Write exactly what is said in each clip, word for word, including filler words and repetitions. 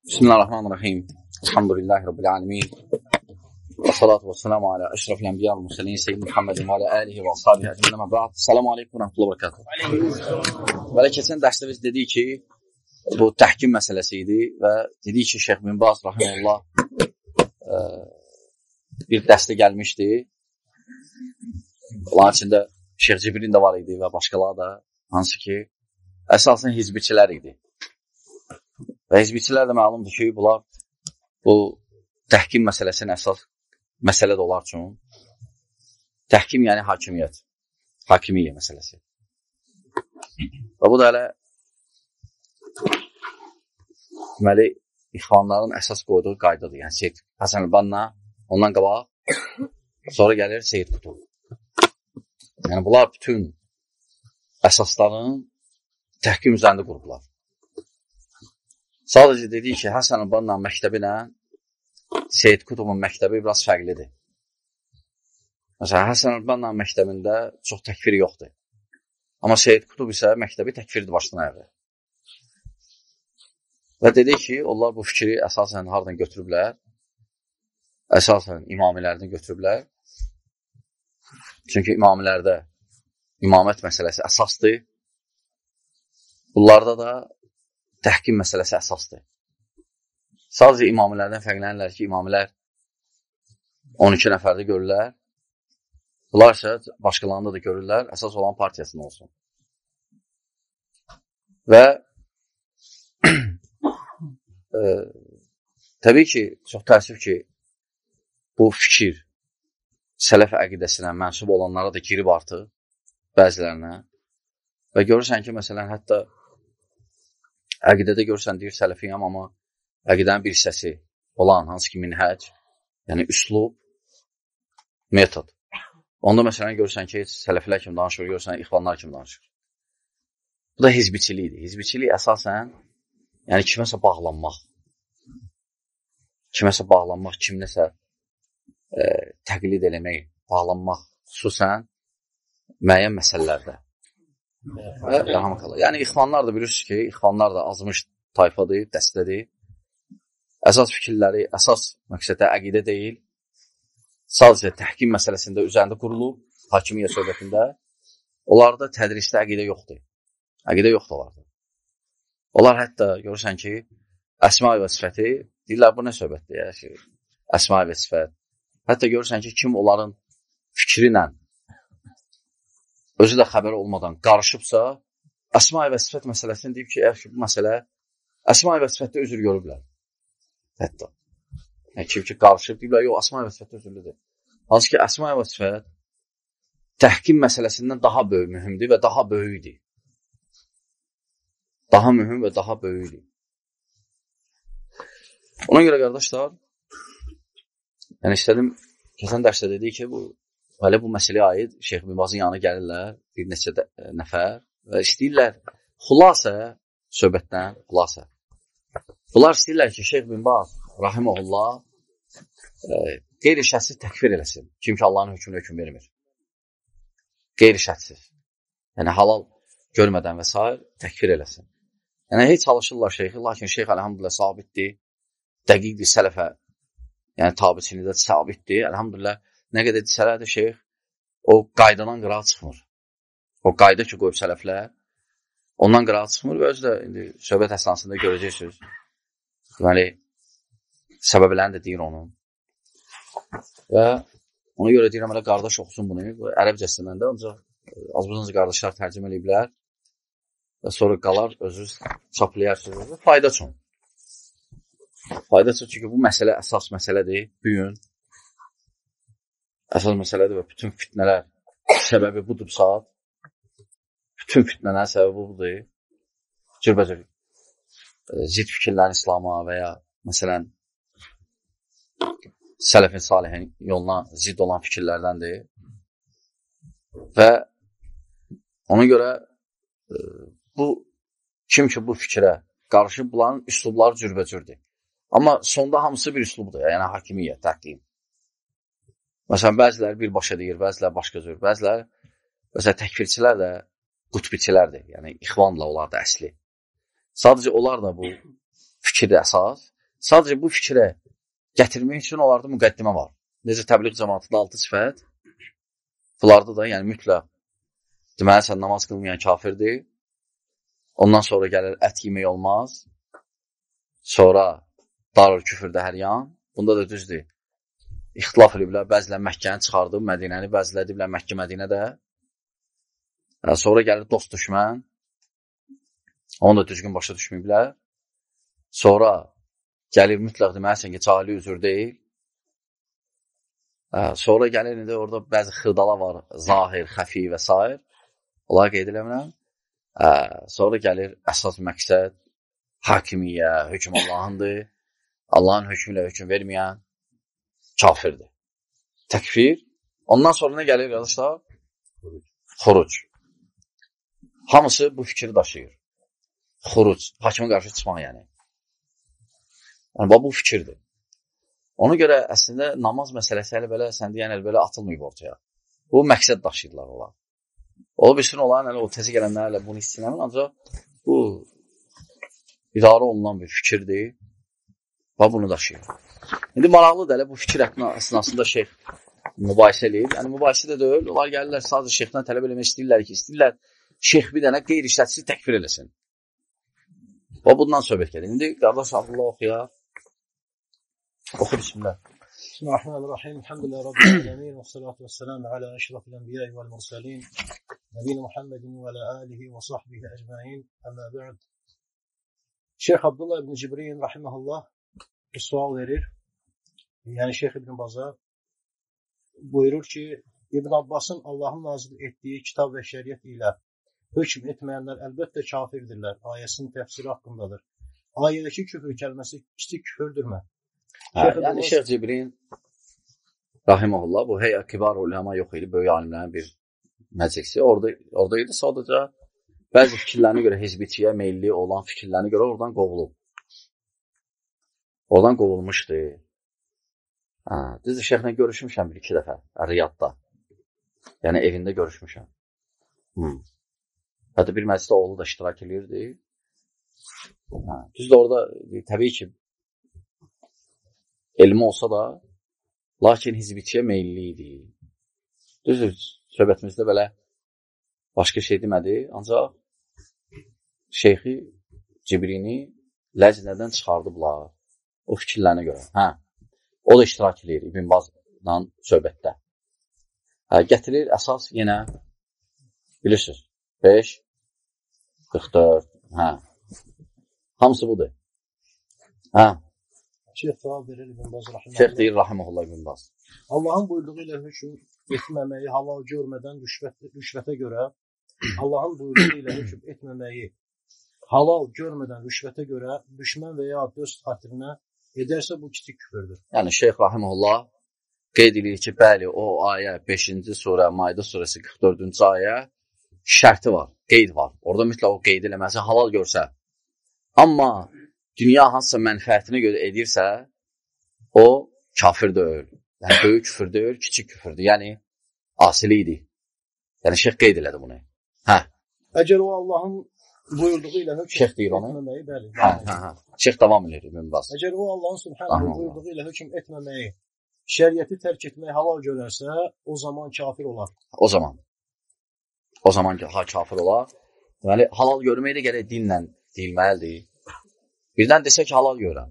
Bismillahirrahmanirrahim. Elhamdülillahi Rabbil alemin. Və salatu və selamu alə əşrafil ənbiya və mürsəlin Seyyid Muhammedin və alə alihi və ashabihi əcməin əmə ba'd. Selamu aleykum və rəhmətullahi və bərəkatuhu. Belə keçən dərsdə biz dedik ki, bu təhkim məsələsi idi və dedik ki, Şeyx bin Baz rahimehullah e, bir dərsdə gəlmişdi. Onların içində Şeyx Cibrin də var idi və başqaları da, hansı ki, əsasən hizbiçilər idi. Və hizbiçilər də məlumdur ki, bunlar bu təhkim məsələsinin əsas məsələ də onlar üçün. Təhkim yəni hakimiyyət, hakimiyyə məsələsi. Və bu da hələ deməli, ixvanların əsas qoyduğu qaydadır. Yəni, Seyyid Həsən el-Banna ondan qabaq, sonra gəlir Seyyid Qutub. Yəni, bunlar bütün əsasların təhkim üzərində qurublar. Sadəcə dedik ki, Həsən el-Banna məktəbi ilə Seyyid Qutubun məktəbi biraz fərqlidir. Məsələn, Həsən el-Banna məktəbində çox təkfir yoxdur. Amma Seyyid Qutub isə məktəbi təkfirdir başdan ayağa. Və dedik ki, onlar bu fikri əsasən haradan götürüblər? Əsasən imamilərdən götürüblər. Çünki imamilərdə imamət məsələsi əsasdır. Bunlarda da təhkim məsələsi əsasdır. Sadəcə imamilərdən fərqlənirlər ki, imamilər on iki nəfərdə görürlər. Bunlar isə başqalarında da görürlər, əsas olan partiyasında olsun. Və e, təbii ki, çox təəssüf ki, bu fikir sələf əqidəsinə mənsub olanlara da girib artıq, bəzilərinə. Və görürsən ki, məsələn, hətta əqidədə görürsən, deyir sələfiyəm, amma əqidənin bir hissəsi olan, hansı ki, minhəc, yəni üslub, metod. Onda məsələn, görürsən ki, sələfilər kimi danışır, görürsən, ixvanlar kimi danışır. Bu da hizbiçilikdir. Hizbiçilik əsasən, yəni kiməsə bağlanmaq. Kiməsə bağlanmaq, kiminəsə e, təqlid eləmək, bağlanmaq, xüsusən müəyyən məsələlərdə. Və yəni, ixvanlar da bilirsiniz ki, ixvanlar da azmış tayfadır, dəstədir. Əsas fikirləri, əsas məqsədə əqidə deyil. Sadəcə təhkim məsələsində üzərində qurulub, hakimiyyə söhbətində. Onlarda tədrisdə əqidə yoxdur. Əqidə yoxdur onlarda. Onlar hətta görürsən ki, əsma və sifəti, deyirlər, bu nə söhbətdir? Ya? Əsma və sifət. Hətta görürsən ki, kim onların fikri ilə özü də xəbər olmadan qarışıbsa, əsma və sifət məsələsini deyib ki, əgər ki, bu məsələ əsma və sifətdə üzr görüblər. Hətta. Yəni, kim ki, qarışıb, deyiblər, yox, əsma və sifətdə üzrlüdür. Hansı ki, əsma və sifət təhkim məsələsindən daha böyük mühümdür və daha böyükdür. Daha mühüm və daha böyükdür. Ona görə, qardaşlar, yəni istədim, keçən dərsdə dedik ki, bu Hələ bu məsələyə aid Şeyx bin Bazın yanına gəlirlər, bir neçə də, ə, nəfər və istəyirlər, xülasə söhbətdən, xülasə. Bunlar istəyirlər ki, Şeyx bin Baz, rahiməhullah, qeyri-şərtsiz təkfir eləsin. Kim ki, Allahın hökmünə hökm vermir. Qeyri-şərtsiz. Yəni, halal görmədən və s. təkfir eləsin. Yəni, heç çalışırlar Şeyxi, lakin Şeyx əlhamdülillah sabitdir, dəqiqdir, sələfə, yəni tabiçini də sabitdir, əlhamdülillah. Nə qədər desələr də şeyx, o qaydadan qırağa çıxmır. O qayda ki, qoyub sələflər, ondan qırağa çıxmır və özü də indi söhbət əsnasında görəcəksiniz. Deməli, səbəblərini də deyir onun. Və ona görə deyirəm, elə qardaş oxusun bunu. Ərəbcəsi məndə, ancaq az-bucaq qardaşlar tərcümə eləyiblər və sonra qalar, özünüz çaplayarsınız. Fayda üçün. Fayda üçün, çünki bu məsələ əsas məsələdir. Bu gün əsas məsələdir və bütün fitnələr səbəbi budur saat. Bütün fitnələr səbəbi budur. Cürbəcür zid fikirlərin İslama və ya məsələn sələfin salihin yoluna zid olan fikirlərdəndir. Və ona görə bu kim ki bu fikrə qarışıb bunların üslubları cürbəcürdür. Amma sonda hamısı bir üslubdur. Yəni hakimiyyət, təhkim. Məsələn, bəziləri birbaşa deyir, bəziləri başqa cür, bəziləri, məsələn, təkfirçilər də qutbiçilərdir, yəni ixvanla onlar da əsli. Sadəcə onlar da bu fikirdə əsas, Sadəcə bu fikrə gətirmək üçün onlarda müqəddimə var. Necə təbliğ cəmaatında altı sifət, bunlarda da yəni mütləq deməli, sən namaz qılmayan kafirdir. Ondan sonra gəlir ət yemək olmaz. Sonra darır küfürdə hər yan. Bunda da düzdür. İxtilaf ediblər. Bəzilər Məkkəni çıxardıb, Mədinəni, bəzilər ediblər Məkkə, Mədinə də. Sonra gəlir dost düşmən. Onu da düzgün başa düşməyiblər. Sonra gəlir mütləq deməlisən ki, cahili üzür deyil. Sonra gəlir, indi orada bəzi xırdalar var. Zahir, xəfi və s. Onları qeyd eləmirəm. Sonra gəlir əsas məqsəd hakimiyyə, hökm Allahındır. Allahın hökmü ilə hökm verməyən kafirdir. Təkfir. Ondan sonra nə gəlir, qardaşlar? Xuruc. Hamısı bu fikri daşıyır. Xuruc. Hakimə qarşı çıxmaq yəni. Yəni, bu fikirdir. Ona görə əslində namaz məsələsi hələ belə, sən deyən hələ belə atılmayıb ortaya. Bu məqsəd daşıyırlar onlar. O bilsin olan, hələ o təzə gələnlərlə bunu istəyənlər, ancaq bu idarə olunan bir fikirdir və bunu daşıyır. İndi maraqlıdır hələ bu fikir əsnasında şeyx mübahisə eləyib. Yəni mübahisə də deyil, onlar gəlirlər sadəcə şeyxdən tələb eləmək istəyirlər ki, istəyirlər şeyx bir dənə qeyri-işlətçisi təkfir eləsin. Və bundan söhbət gəlir. İndi qardaş Abdullah oxuyaq. Oxu bismillah. Bismillahirrahmanirrahim. Elhamdülillah Rabbil alemin. Və salatu və selamu alə əşrafil enbiya'i vəl mursalin. Nəbiyyə Muhammedin və alə alihi və sahbihi ecmaîn. Əmmə ba'd. Şeyx Abdullah ibn Cibrin rahimehullah bir sual verir. Yəni Şeyx İbn Baza buyurur ki, İbn Abbasın Allahın nazil etdiyi kitab və şəriət ilə hökm etməyənlər əlbəttə kafirdirlər. Ayəsinin təfsiri haqqındadır. Ayədəki küfür kəlməsi kiçik küfürdürmü? Hə, yəni Şeyx Cibrin rahimehullah bu Hey Kibar Ulema yox idi, böyük alimlərin bir məclisi. Orada orada idi sadəcə bəzi fikirlərinə görə hizbçiyə meylli olan fikirlərinə görə oradan qovulub. Oradan qovulmuşdu. Hə, düzdür, Şeyxlə görüşmüşəm bir iki dəfə Riyadda. Yəni evində görüşmüşəm. Hmm. Hətta bir məclisdə oğlu da iştirak edirdi. Hə, düzdür, orada təbii ki elmi olsa da, lakin hizbçiyə meyilli idi. Düzdür, söhbətimizdə belə başqa şey demədi, ancaq Şeyxi Cibrini ləcnədən çıxardıblar o fikirlərinə görə. Hə, o da iştirak edir İbn Bazla söhbətdə. Hə, gətirir əsas yenə bilirsiniz, beş, qırx dörd, hə, hamısı budur. Hə, Şeyx cavab verir İbn Baz rahimehullah. Şeyx deyir rahimehullah İbn Baz. Allahın buyruğu ilə hökm etməməyi halal görmədən rüşvət, rüşvətə görə, Allahın buyruğu ilə hökm etməməyi halal görmədən rüşvətə görə düşmən və ya dost xatirinə edərsə bu kiçik küfürdür. Yəni Şeyx rahimehullah qeyd edir ki, bəli, o ayə beşinci surə, Maidə surəsi qırx dördüncü ayə şərti var, qeyd var. Orada mütləq o qeyd eləməsi halal görsə. Amma dünya hansısa mənfəətini görə edirsə, o kafir deyil. Yəni böyük küfür deyil, kiçik küfürdür. Yəni asilidir. Yəni Şeyx qeyd elədi bunu. Hə. Əgər o Allahın buyurduğu ilə hökm etməməyi, bəli. Hə, hə, hə. Şeyx davam edir İbn Baz. Əgər o Allahın subhanahu buyurduğu ilə hökm etməməyi, şəriəti tərk etməyi halal görərsə, o zaman kafir olar. O zaman. O zaman ha kafir olar. Deməli, halal görməyi də gərək dinlə deyilməlidir. Birdən desə ki, halal görəm.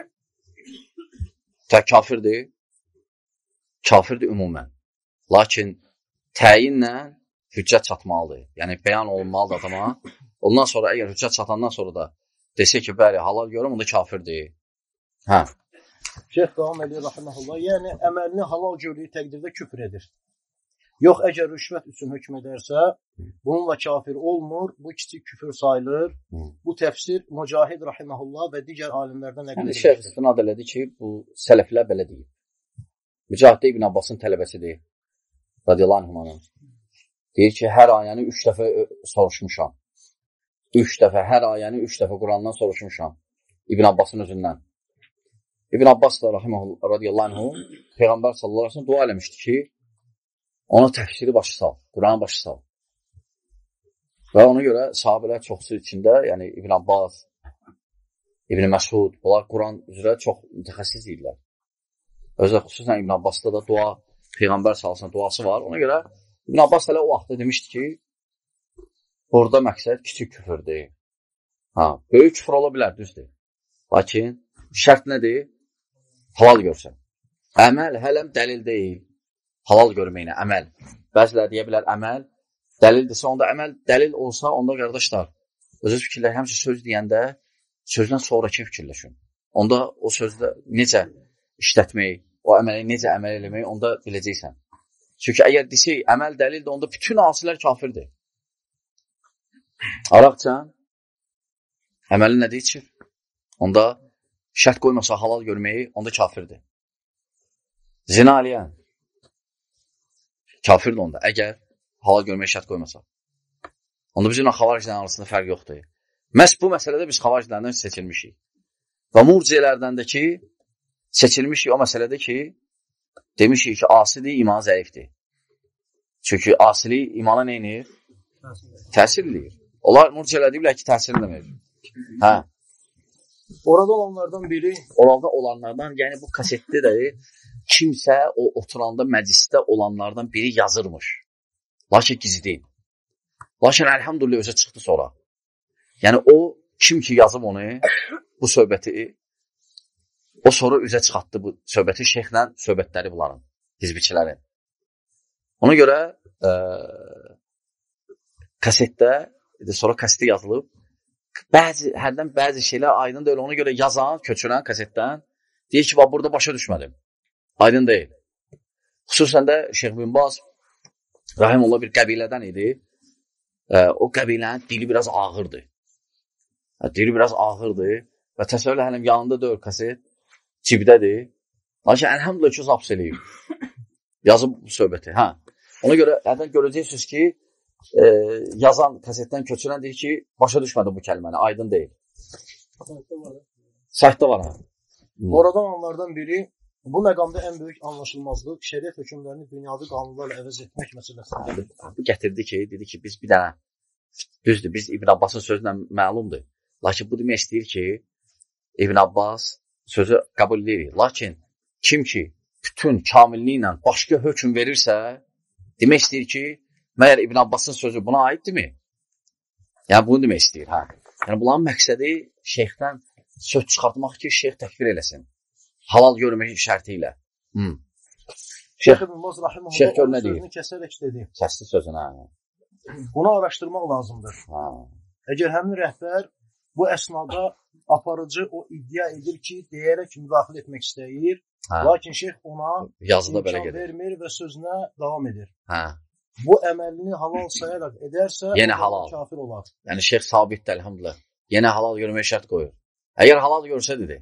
Tək kafirdir. Kafirdir ümumən. Lakin təyinlə hüccət çatmalıdır. Yəni, bəyan olunmalıdır adama. Ondan sonra, əgər hüccət çatandan sonra da desə ki, bəli, halal görəm, onda kafirdir. Hə. Şeyx davam edir, rahiməhullah. Yəni, əməlini halal gördüyü təqdirdə küfr edir. Yox, əgər rüşvət üçün hökm edərsə, bununla kafir olmur, bu kiçik küfür sayılır. Hmm. Bu təfsir Mücahid rahiməhullah və digər alimlərdən nəql edilir. Şeyx istinad elədi ki, bu sələflər belə deyil. Mücahid də İbn Abbasın tələbəsidir. Radiyallahu anhum. Deyir ki, hər ayəni üç dəfə soruşmuşam. Üç dəfə, hər ayəni üç dəfə Qurandan soruşmuşam. İbn Abbasın özündən. İbn Abbas da rahiməhullah radiyallahu anhum Peyğəmbər sallallahu aleyhi ve sellem dua eləmişdi ki, ona təfsiri başı sal, Quran başı sal. Və ona görə sahabələr çoxsu içində, yəni İbn Abbas, İbn Məsud, bunlar Quran üzrə çox mütəxəssis deyirlər. Özə xüsusən İbn Abbasda da dua, Peyğəmbər sallallahu duası var. Ona görə İbn Abbas hələ o vaxtda demişdi ki, orada məqsəd kiçik küfürdür. Ha, böyük küfür ola bilər, düzdür. Lakin şərt nədir? Halal görsən. Əməl hələm dəlil deyil. Halal görməyinə əməl. Bəzilər deyə bilər əməl dəlildirsə, onda əməl dəlil olsa, onda qardaşlar, özünüz fikirlər, həmçə söz deyəndə sözdən sonraki fikirləşin. Onda o sözdə necə işlətmək, o əməli necə əməl eləmək, onda biləcəksən. Çünki əgər desək, əməl dəlildir, onda bütün asilər kafirdir. Araqcan, əməli nədir içir? Onda şərt qoymasa halal görməyi, onda kafirdir. Zina eləyən, kafirdir onda, əgər halal görməyi şərt qoymasa. Onda bizim xavariclərin arasında fərq yoxdur. Məhz bu məsələdə biz xavariclərdən seçilmişik. Və murciələrdən də ki, seçilmişik o məsələdə ki, demişik ki, asidir, iman zəifdir. Çünki asili imana neynir? Təsir edir. Onlar murciələr deyirlər ki, təsir edəmir. Hə. Orada olanlardan biri... Orada olanlardan, yəni bu kasetdə də kimsə o oturanda məclisdə olanlardan biri yazırmış. Lakin gizli. Lakin əlhamdülillah özə çıxdı sonra. Yəni o, kim ki yazıb onu, bu söhbəti, o sonra üzə çıxartdı bu söhbəti, şeyxlə söhbətləri bunların, hizbiçilərin. Ona görə e, kasetdə, sonra kasetdə yazılıb, bəzi, hərdən bəzi şeylər aydın deyil, ona görə yazan, köçürən kasetdən, deyir ki, burada başa düşmədim. Aydın deyil. Xüsusən də Şeyx bin Baz, Rahimullah bir qəbilədən idi. E, o qəbilənin dili biraz ağırdır. Dili biraz ağırdır və təsəvvürlə hələm yanında deyil kaset, cibdədir. Lakin əlhamdülillah ki, zaps eləyib. Yazıb bu söhbəti. Hə. Ona görə hərdən görəcəksiniz ki, e, yazan kasetdən köçürən deyir ki, başa düşmədi bu kəlməni, aydın deyil. Səhvdə var. Hə. Oradan onlardan biri, bu məqamda ən böyük anlaşılmazlıq şəriət hökmlərini dünyavi qanunlarla əvəz etmək məsələsidir. Bu gətirdi ki, dedi ki, biz bir dənə, düzdür, biz İbn Abbasın sözündən məlumdur. Lakin bu demək istəyir ki, İbn Abbas sözü qəbul edir. Lakin kim ki, bütün kamilliyi ilə başqa hökm verirsə, demək istəyir ki, məyər İbn Abbasın sözü buna aiddirmi? Yəni, bunu demək istəyir. Hə. Yəni, bunların məqsədi şeyxdən söz çıxartmaq ki, şeyx təkfir eləsin. Halal görmək şərti ilə. Hmm. Şeyx İbn Baz Rahimullah şeyx gör nə deyir? Sözünü kəsərək dedi. Kəsdi sözünə. Bunu araşdırmaq lazımdır. Ha. Əgər həmin rəhbər bu əsnada aparıcı o iddia edir ki, deyərək müdaxilə etmək istəyir, hə. Lakin şeyx ona yazıda belə imkan vermir və sözünə davam edir. Hə. Bu əməlini halal sayaraq edərsə, yenə halal. Kafir olar. Yəni şeyx sabitdir, əlhamdülillah. Yenə halal görməyə şərt qoyur. Əgər halal görsə dedi.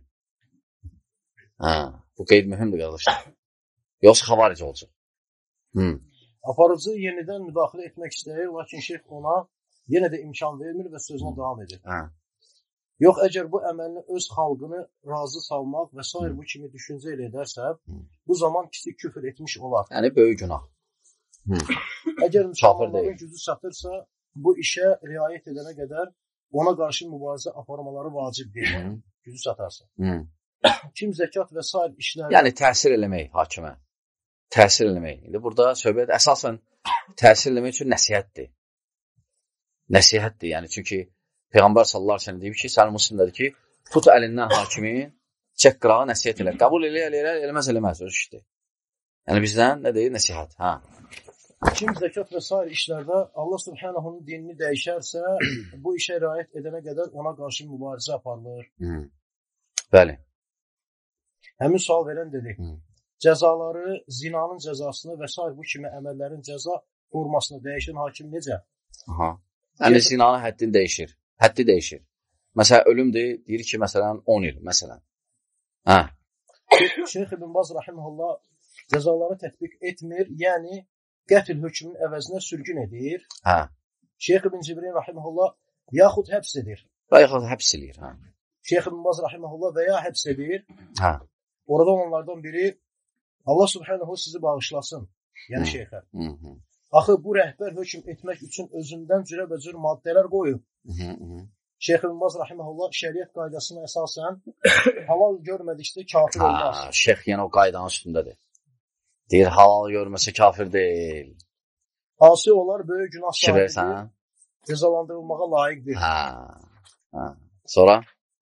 Hə, bu qeyd mühümdür, qardaşlar. Yoxsa xavaric olacaq. Hmm. Aparıcı yenidən müdaxilə etmək istəyir, lakin şeyx ona yenə də imkan vermir və sözünə davam edir. Hə. Yox, əgər bu əməlini öz xalqını razı salmaq və s. bu kimi düşüncə ilə edərsə, bu zaman kiçik küfür etmiş olar. Yəni, böyük günah. Hmm. Əgər müsəlmanların gücü çatırsa, bu işə riayət edənə qədər ona qarşı mübarizə aparmaları vacibdir. Hmm. Gücü çatarsa. Hmm. Kim zəkat və s. işlərdə... Yəni, təsir eləmək hakimə. Təsir eləmək. İndi burada söhbət əsasən təsir eləmək üçün nəsihətdir. Nəsihətdir, yəni çünki Peyğəmbər sallallahu əleyhi və səlləm deyib ki, Səhih Müslimdədir ki, tut əlindən hakimin, çək qırağı nəsihət elə. Qəbul elə, elə, elə, eləməz, eləməz, öz işdir. Yəni bizdən nə deyir? Nəsihət. Hə. Kim zəkat və s. işlərdə Allah Subhanahu'nun dinini dəyişərsə, bu işə riayət edənə qədər ona qarşı mübarizə aparılır. Hmm. Bəli. Həmin sual verən dedi. Hmm. Cəzaları, zinanın cəzasını və s. bu kimi əməllərin cəza formasını dəyişən hakim necə? Aha. Yəni zinanın həddini dəyişir. Həddi dəyişir. Məsələn, ölümdür, deyir ki, məsələn, on il, məsələn. Hə. Şeyx İbn Baz Rahimullah cəzaları tətbiq etmir, yəni qətl hökmünün əvəzinə sürgün edir. Hə. Şeyx İbn Cibrin Rahimullah yaxud həbs edir. Və yaxud həbs edir. Hə. Şeyx İbn Baz Rahimullah və ya həbs edir. Hə. Orada onlardan biri Allah Subhanahu sizi bağışlasın. Yəni şeyxə. Hı -hı. Axı bu rəhbər hökm etmək üçün özündən cürə və cür maddələr qoyub. Hı -hı. Şeyx İbn Baz rahimehullah şəriət qaydasına əsasən halal görmədikdə kafir olmaz. Ha, şeyx yenə o qaydanın üstündədir. Deyir, halal görməsə kafir deyil. Asi olar, böyük günah sahibidir. Şirəsən? Cəzalandırılmağa layiqdir. Ha, ha. Sonra?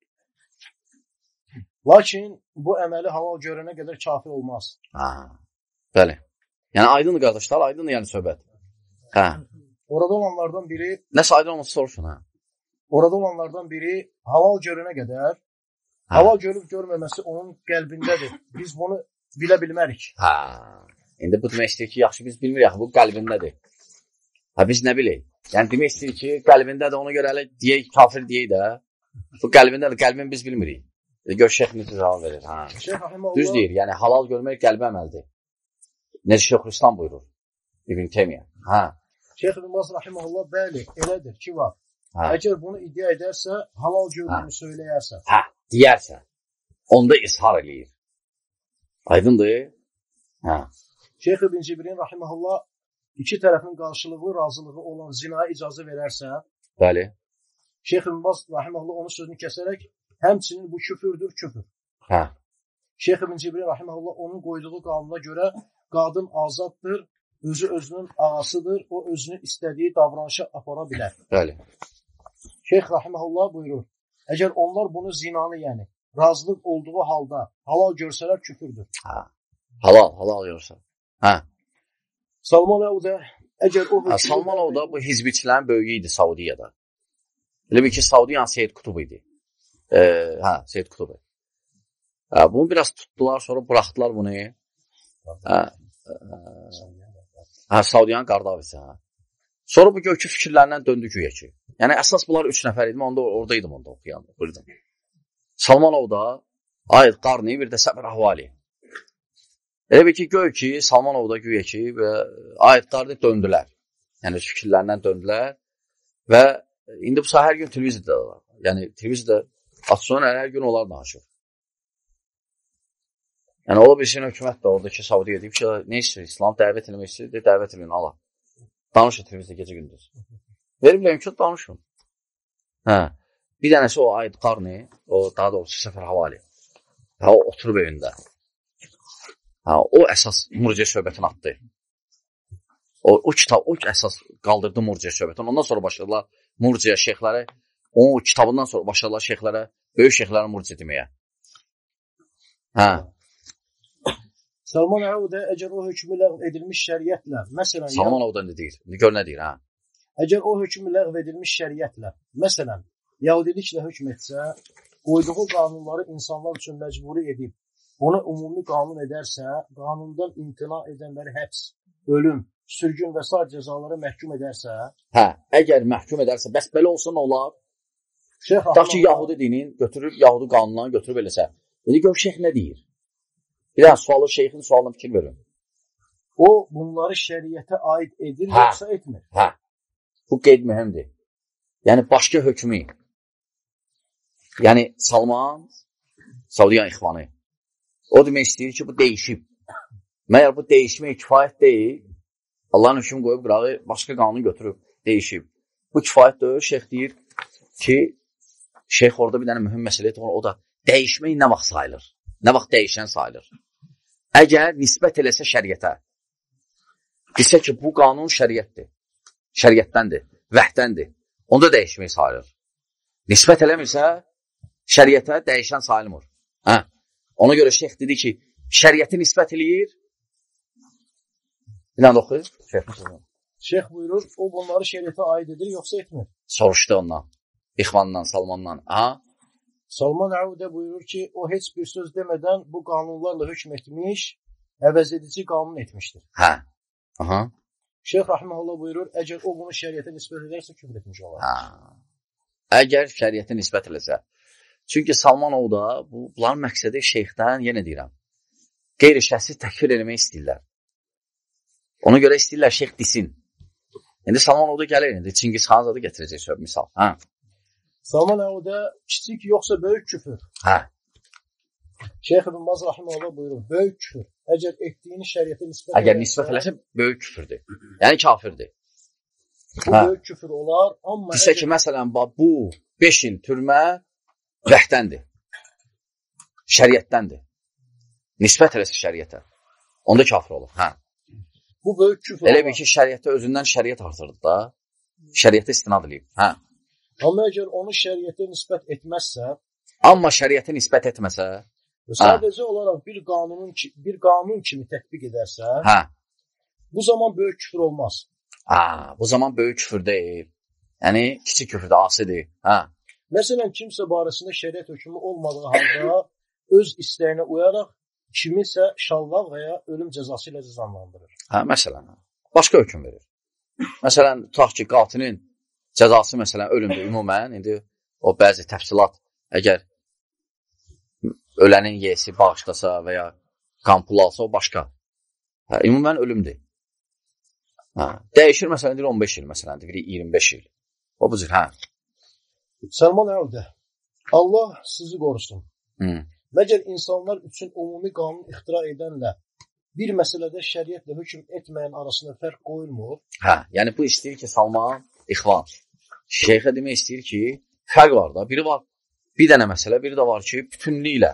Lakin bu əməli halal görənə qədər kafir olmaz. Ha, bəli. Yəni, aydındır qardaşlar, aydındır yəni söhbət. Hə. Orada olanlardan biri... Nəsə aydın olması soruşun, hə? Orada olanlardan biri halal görənə qədər, hə. Halal görüb görməməsi onun qəlbindədir. Biz bunu bilə bilmərik. Hə. İndi bu demək istəyir ki, yaxşı biz bilmirik, bu qəlbindədir. Hə, biz nə bilək? Yəni, demək istəyir ki, qəlbindədir, ona görə hələ deyək, kafir deyək də, bu qəlbindədir, qəlbini biz bilmirik. Gör, şeyx necə cavab verir, hə. Şeyx Rahiməhullah... Düz deyir, yəni halal görmək qəlbi əməldir. Necə Şeyxülislam buyurur, İbn Teymiyyə. Hə. Şeyx İbn Baz rahimehullah bəli, elədir ki, var. Hə. Əgər bunu iddia edərsə, halal gördüyünü söyləyərsə. Hə, deyərsə, onda ishar eləyir. Aydındır? Hə. Şeyx İbn Cibrin rahimehullah iki tərəfin qarşılıqlı razılığı olan zinaya icazə verərsə, bəli. Şeyx İbn Baz rahimehullah onun sözünü kəsərək, həmçinin bu küfürdür, küfür. Hə. Şeyx İbn Cibrin rahimehullah onun qoyduğu qanuna görə qadın azaddır, özü özünün ağasıdır, o özünü istədiyi davranışa apara bilər. Bəli. Şeyx rahimehullah buyurur, əgər onlar bunu zinanı, yəni razılıq olduğu halda halal görsələr küfürdür. Hə. Halal, halal görsə. Hə. Salman Əvdə, əgər o... Hə, Salman Əvdə bu hizbiçilərin böyüyü idi Saudiyada. Elə bir ki, Saudiyan Seyyid Qutub idi. Ee, hə, Seyyid Qutub. Hə, bunu biraz tutdular, sonra buraxdılar bunu. Hə, hə Saudiyan Qardavisi. Hə. Sonra bu gökü fikirlərindən döndü güya ki. Yəni, əsas bunlar üç nəfər idim, onda oradaydım, onda oxuyandım. Buyurdum. Salmanovda Ayət Qarni, bir də Səbir Ahvali. Elə bir ki, göy ki, Salmanovda güya ki, və Ayət Qarni döndülər. Yəni, fikirlərindən döndülər və indi bu hər gün televiziyada var. Yəni, televiziyada açsın, hər gün onlar danışır. Yəni, ola bir şeyin hökumət də oradakı Saudiya deyib ki, nə istəyir? İslam dəvət eləmək istəyir, dəvət eləyin, Allah. Danışın televiziyada gecə gündüz. Veriblər imkan danışın. Hə. Bir dənəsi o Ayət Qarni, o daha doğrusu Səfər Havali. Hə, o oturub evində. Hə, o əsas murciə söhbətini atdı. O, o kitab, o əsas qaldırdı murciə söhbətini. Ondan sonra başladılar murciə şeyxləri, o kitabından sonra başladılar şeyxlərə, böyük şeyxlərə murciə deməyə. Hə. Salman Əvdə, əgər o hökmü ləğv edilmiş şəriətlə, məsələn... Salman Əvdə nə deyir? Gör nə deyir, hə? Əgər o hökmü ləğv edilmiş şəriətlə, məsələn, yahudiliklə hökm etsə, qoyduğu qanunları insanlar üçün məcburi edib, onu ümumi qanun edərsə, qanundan imtina edənləri həbs, ölüm, sürgün və sair cəzalara məhkum edərsə... Hə, əgər məhkum edərsə, bəs belə olsa nə olar? Tutaq ki, Yahudi dinin götürüb, Yahudi qanunlarını götürüb eləsə. İndi gör, şeyx nə deyir? Bir dənə sualı, şeyxin sualına fikir verin. O, bunları şəriətə aid edir, hə, yoxsa etmir? Hə, bu qeyd mühümdür. Yəni, başqa hökmü. Yəni, Salman, Saudiyan ixvanı. O demək istəyir ki, bu dəyişib. Məyər bu dəyişmək kifayət deyil, Allahın höküm qoyub qırağı, başqa qanunu götürüb, dəyişib. Bu kifayət deyil, şeyx deyir ki, şeyx orada bir dənə mühüm məsələ edir, o da dəyişmək nə vaxt sayılır? Nə vaxt dəyişən sayılır? Əgər nisbət eləsə şəriətə, desə ki, bu qanun şəriətdir, şəriətdəndir, vəhdəndir, onda dəyişmək sayılır. Nisbət eləmirsə, şəriətə dəyişən sayılmır. Hə? Ona görə şeyx dedi ki, şəriəti nisbət eləyir. Bir dənə oxuyur. Şeyx buyurur, o bunları şəriətə aid edir, yoxsa etmir? Soruşdu ondan, İxvandan, Salmandan. Aha. Salman Əvdə buyurur ki, o heç bir söz demədən bu qanunlarla hökm etmiş, əvəz edici qanun etmişdir. Hə. Aha. Şeyx Rahiməhullah buyurur, əgər o bunu şəriətə nisbət edərsə, küfr etmiş olar. Hə. Əgər şəriətə nisbət eləsə. Çünki Salman Əvdə, bu, bunların məqsədi şeyxdən, yenə deyirəm, qeyri-şəxsi təkfir eləmək istəyirlər. Ona görə istəyirlər şeyx desin. İndi Salman Əvdə gəlir, indi Çingiz Xan adı gətirəcək söz misal. Hə. Salman Əvdə kiçik yoxsa böyük küfür? Hə. Şeyx İbn Baz rahimehullah buyurur, böyük küfür. Əgər etdiyini şəriətə nisbət Əgər nisbət eləsə, böyük küfürdür. Yəni kafirdir. Bu hə. Böyük küfür olar, amma... Desə əgər... ki, məsələn, bu beş il türmə vəhdəndir. Şəriətdəndir. Nisbət eləsə şəriətə. Onda kafir olur. Hə. Bu böyük küfür. Elə bir ki, şəriətə özündən şəriət artırdı da. Şəriətə istinad edib. Hə. Amma əgər onu şəriətə nisbət etməzsə, amma şəriətə nisbət etməsə, sadəcə hə. olaraq bir qanunun bir qanun kimi tətbiq edərsə, hə. bu zaman böyük küfür olmaz. Ha, bu zaman böyük küfür deyil. Yəni kiçik küfür də asidir. Hə. Məsələn, kimsə barəsində şəriət hökmü olmadığı halda öz istəyinə uyaraq kimisə şallaq və ya ölüm cəzası ilə cəzalandırır. Hə, məsələn, başqa hökm verir. Məsələn, tutaq ki, qatilin cəzası məsələn ölümdür ümumən. İndi o bəzi təfsilat, əgər ölənin yeyəsi bağışlasa və ya qan pulu alsa, o başqa. Hə, ümumən ölümdür. Hə, dəyişir məsələn, deyir on beş il məsələn, deyir iyirmi beş il. O bu cür, hə. Səlman Əvdə, Allah sizi qorusun. Hı. Məgər insanlar üçün ümumi qanun ixtira edənlə bir məsələdə şəriətlə hökm etməyən arasında fərq qoyulmur? Hə, yəni bu istəyir ki, Salman, İxvan, şeyxə demək istəyir ki, fərq var da. Biri var, bir dənə məsələ, biri də var ki, bütünlüklə.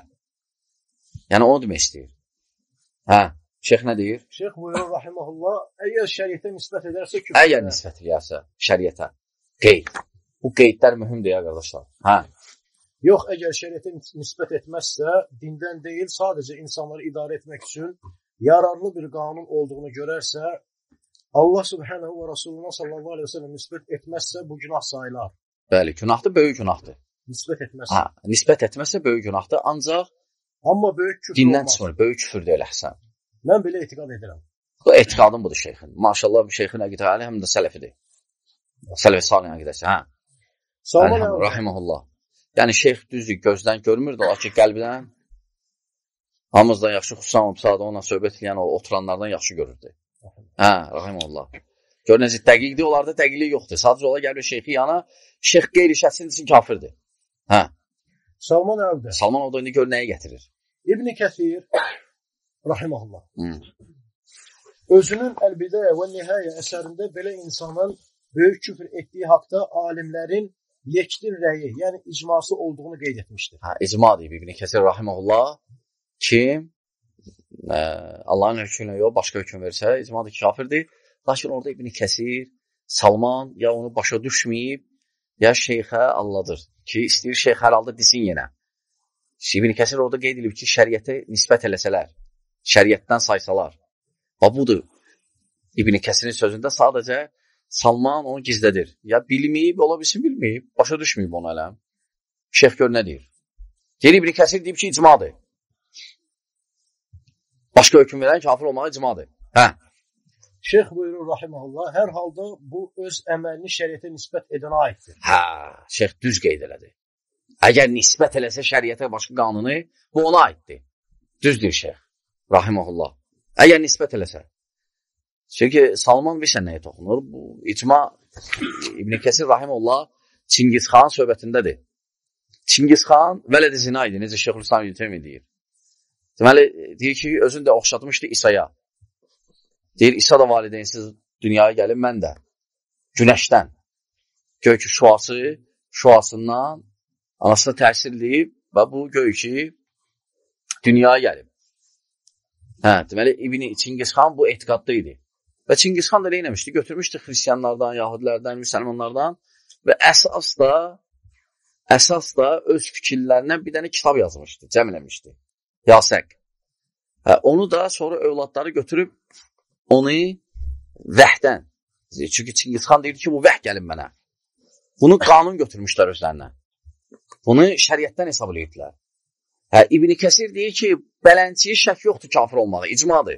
Yəni onu demək istəyir. Hə, şeyx nə deyir? Şeyx buyurur, rahiməhullah, əgər şəriətə nisbət edərsə küfür. Əgər nisbət edərsə şəriətə, qeyd. Bu qeydlər mühümdür ya, qardaşlar. Hə. Yox, əgər şəriətə nisbət etməzsə, dindən deyil, sadəcə insanları idarə etmək üçün yararlı bir qanun olduğunu görərsə, Allah subhanahu və Rasulullah sallallahu aleyhi ve sellem nisbət etməzsə, bu günah sayılar. Bəli, günahdır, böyük günahdır. Nisbət etməzsə. Ha, nisbət etməzsə böyük günahdır, ancaq amma böyük küfür dindən olmaz. çıxmır, böyük küfür deyil əhsən. Mən belə etiqad edirəm. Bu etiqadım budur şeyxin. Maşallah şeyxin əqidə əli həm də sələfidir. Sələfi salih əqidəsi, hə. Salman rahimehullah. Yəni şeyx düzdür, gözdən görmürdü, lakin qəlbdən hamımızdan yaxşı, xüsusən o sadə onunla söhbət edən o oturanlardan yaxşı görürdü. Hə, rahimehullah. Gör necə dəqiqdir, onlarda dəqiqlik yoxdur. Sadəcə ola gəlir şeyxi yana, şeyx qeyri-şəxsin üçün kafirdir. Hə. Salman Əvdə. Salman o da indi gör nəyə gətirir? İbn Kəthir rahimehullah. Hmm. Özünün Əl-Bidayə və Nihayə əsərində belə insanın böyük küfür etdiyi haqda alimlərin yekdil rəyi, yəni icması olduğunu qeyd etmişdir. Hə, icma deyib İbn Kəthir rahimehullah. Kim ə, Allahın hökmünə yox, başqa hökm versə, icmadır ki, kafirdir. Lakin orada İbn Kəsir, Salman ya onu başa düşməyib, ya şeyxə alladır ki, istəyir şeyx hər halda desin yenə. İbn Kəsir orada qeyd edib ki, şəriətə nisbət eləsələr, şəriətdən saysalar. Və budur, İbn Kəsirin sözündə sadəcə Salman onu gizlədir. Ya bilməyib, ola bilsin bilməyib, başa düşməyib onu ələm. Şeyx gör nə deyir? Deyir İbn Kəsir deyib ki, icmadır. Başqa hökm verən kafir olmağı icmadır. Hə. Şeyx buyurur rahimehullah, hər halda bu öz əməlini şəriətə nisbət edənə aiddir. Hə, şeyx düz qeyd elədi. Əgər nisbət eləsə şəriətə başqa qanunu, bu ona aiddir. Düzdür şeyx rahimehullah. Əgər nisbət eləsə. Çünki Salman bilsən nəyə toxunur? Bu icma İbn Kəsir rahimehullah Çingizxan söhbətindədir. Çingizxan vələd-i zina idi, necə Şeyxülislam İbn Teymiyyə deyir. Deməli, deyir ki, özünü də oxşatmışdı İsa'ya. Deyir, İsa da valideynsiz dünyaya gəlib, mən də. Günəşdən. Göy ki, şüası, şüasından anasına təsir edib və bu göy ki, dünyaya gəlib. Hə, deməli, İbn Çingizxan bu etiqadda idi. Və Çingizxan da eləmişdi, götürmüşdü xristiyanlardan, yahudilərdən, müsəlmanlardan və əsas da, əsas da öz fikirlərindən bir dənə kitab yazmışdı, cəm eləmişdi. Yasəq. Hə, onu da sonra övladları götürüb onu vəhdən. Çünki Çingizxan deyirdi ki, bu vəh gəlin mənə. Bunu qanun götürmüşlər özlərinə. Bunu şəriətdən hesab edirdilər. Hə, İbn Kəsir deyir ki, bələnciyə şək yoxdur kafir olmağı, icmadır.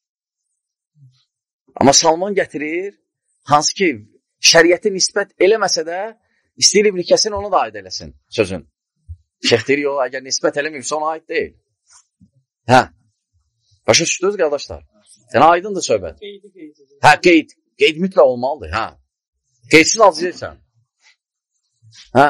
Amma Salman gətirir, hansı ki, şəriətə nisbət eləməsə də, istəyir İbn Kəsir ona da aid eləsin sözün. Şeyx deyir, yox, əgər nisbət eləməyibsə ona aid deyil. Hə, başa düşdünüz, qardaşlar? Yəni, aydındır söhbət. Hə, qeyd, qeyd mütləq olmalıdır, hə. Qeydsiz azizsən. Hə.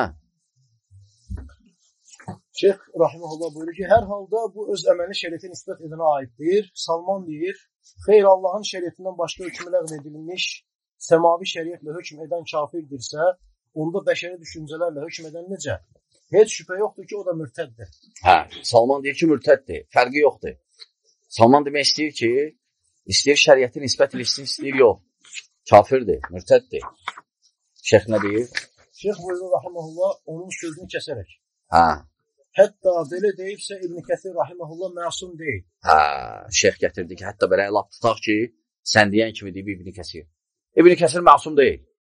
Şeyx rahimehullah buyurur ki, hər halda bu öz əməlini şəriətə nisbət edənə aiddir. Salman deyir, xeyr Allahın şəriətindən başqa hökm ləğv edilmiş, səmavi şəriətlə hökm edən kafirdirsə, onda bəşəri düşüncələrlə hökm edən necə? Heç şübhə yoxdur ki, o da mürtəddir. Hə, Salman deyir ki, mürtəddir. Fərqi yoxdur. Salman demək istəyir ki, istəyir şəriəti nisbət etsin, istəyir yox. Kafirdir, mürtəddir. Şeyx nə deyir? Şeyx buyurur, rahiməhullah, onun sözünü kəsərək. Hə. Hətta belə deyibsə, İbn Kəsir rahiməhullah məsum deyil. Hə, şeyx gətirdi ki, hətta belə lap tutaq ki, sən deyən kimi deyib İbn Kəsir. İbn Kəsir məsum deyil.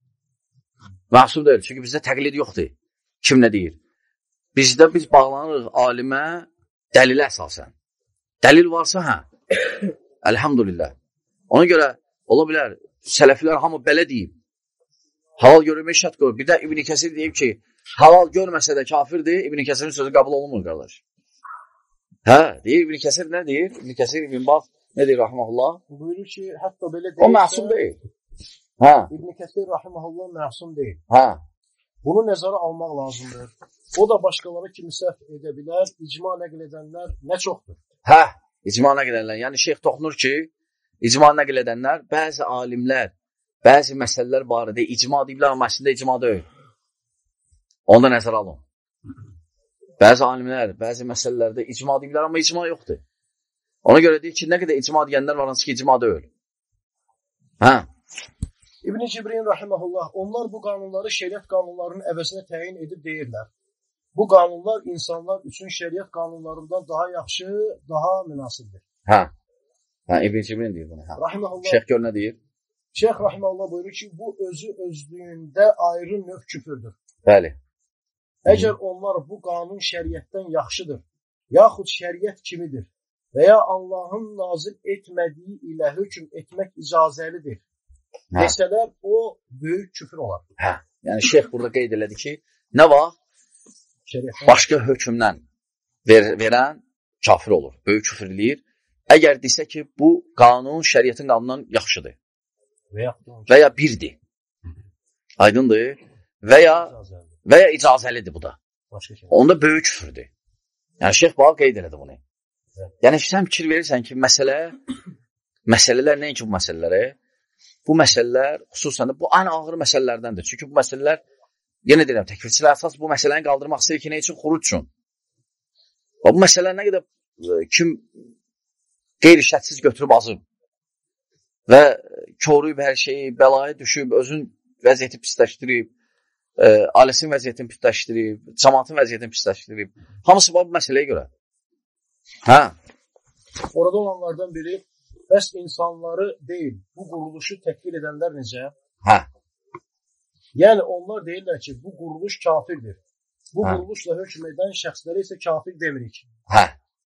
Məsum deyil, çünki bizdə təqlid yoxdur. Kim nə deyir? Bizdə biz bağlanırıq alimə dəlilə əsasən. Dəlil varsa, hə. Elhamdülillah. Ona görə, ola bilər, sələflər hamı belə deyib. Halal görülmək şərt qoyur. Bir də İbn Kəsir deyib ki, halal görməsə də kafirdir, İbn Kəsirin sözü qəbul olunmur, qardaş. Hə, deyir İbn Kəsir nə deyir? İbn Kəsir, İbn Baz nə deyir, rahiməhullah? Buyurur ki, hətta belə deyilsə... O məsum deyil. Hə. İbn Kəsir, rahiməhullah, məsum deyil. Hə. Bunu nəzərə almaq lazımdır. O da başqaları kimi səhv edə bilər, icma nəql edənlər nə çoxdur. Hə, icma nəql edənlər. Yəni, şeyx toxunur ki, icma nəql edənlər, bəzi alimlər, bəzi məsələlər barədə icma deyiblər, amma əslində icma deyil. Onu da nəzərə alın. Bəzi alimlər, bəzi məsələlərdə icma deyiblər, amma icma yoxdur. Ona görə deyir ki, nə qədər icma deyənlər var, hansı ki, icma deyil. Hə. İbn-i Cibrin rahiməhullah, onlar bu qanunları şəriət qanunlarının əvəzinə təyin edib deyirlər. Bu qanunlar insanlar üçün şəriət qanunlarından daha yaxşı, daha münasibdir. Hə. Hə, İbn-i Cibrin deyir bunu. Hə. Rahiməhullah. Şeyx gör nə deyir? Şeyx rahiməhullah buyurur ki, bu özü özlüyündə ayrı növ küfürdür. Bəli. Əgər onlar bu qanun şəriətdən yaxşıdır, yaxud şəriət kimidir və ya Allahın nazil etmədiyi ilə hökm etmək icazəlidir. Hə. Desələr, o böyük küfür olar. Hə. Yəni, şeyx burada qeyd elədi ki, nə var? Şəriətdən başqa hökmdən ver, verən kafir olur, böyük küfür eləyir. Əgər desə ki, bu qanun şəriətin qanunundan yaxşıdır və ya, və ya birdir, aydındır, və ya, və ya icazəlidir bu da. Onda böyük küfürdür. Yəni, şeyx bax qeyd elədi bunu. Evet. Yəni, sən fikir verirsən ki, məsələ, məsələlər nəyin ki bu məsələləri? Bu məsələlər, xüsusən də bu ən ağır məsələlərdəndir. Çünki bu məsələlər, yenə deyirəm, təkfirçilər əsas bu məsələni qaldırmaq istəyir ki, nə üçün? Xuruc üçün. Bu məsələlər nə qədər kim qeyri-şərtsiz götürüb azıb və koruyub hər şeyi, bəlaya düşüb, özün vəziyyəti pisləşdirib, e, ailəsin vəziyyətini pisləşdirib, cəmaatın vəziyyətini pisləşdirib. Hamısı bu məsələyə görə. Hə? Orada olanlardan biri, bəs insanları deyil, bu quruluşu təkfir edənlər necə? Hə. Yəni, onlar deyirlər ki, bu quruluş kafirdir. Bu hə. quruluşla hökm edən şəxslərə isə kafir demirik. Hə.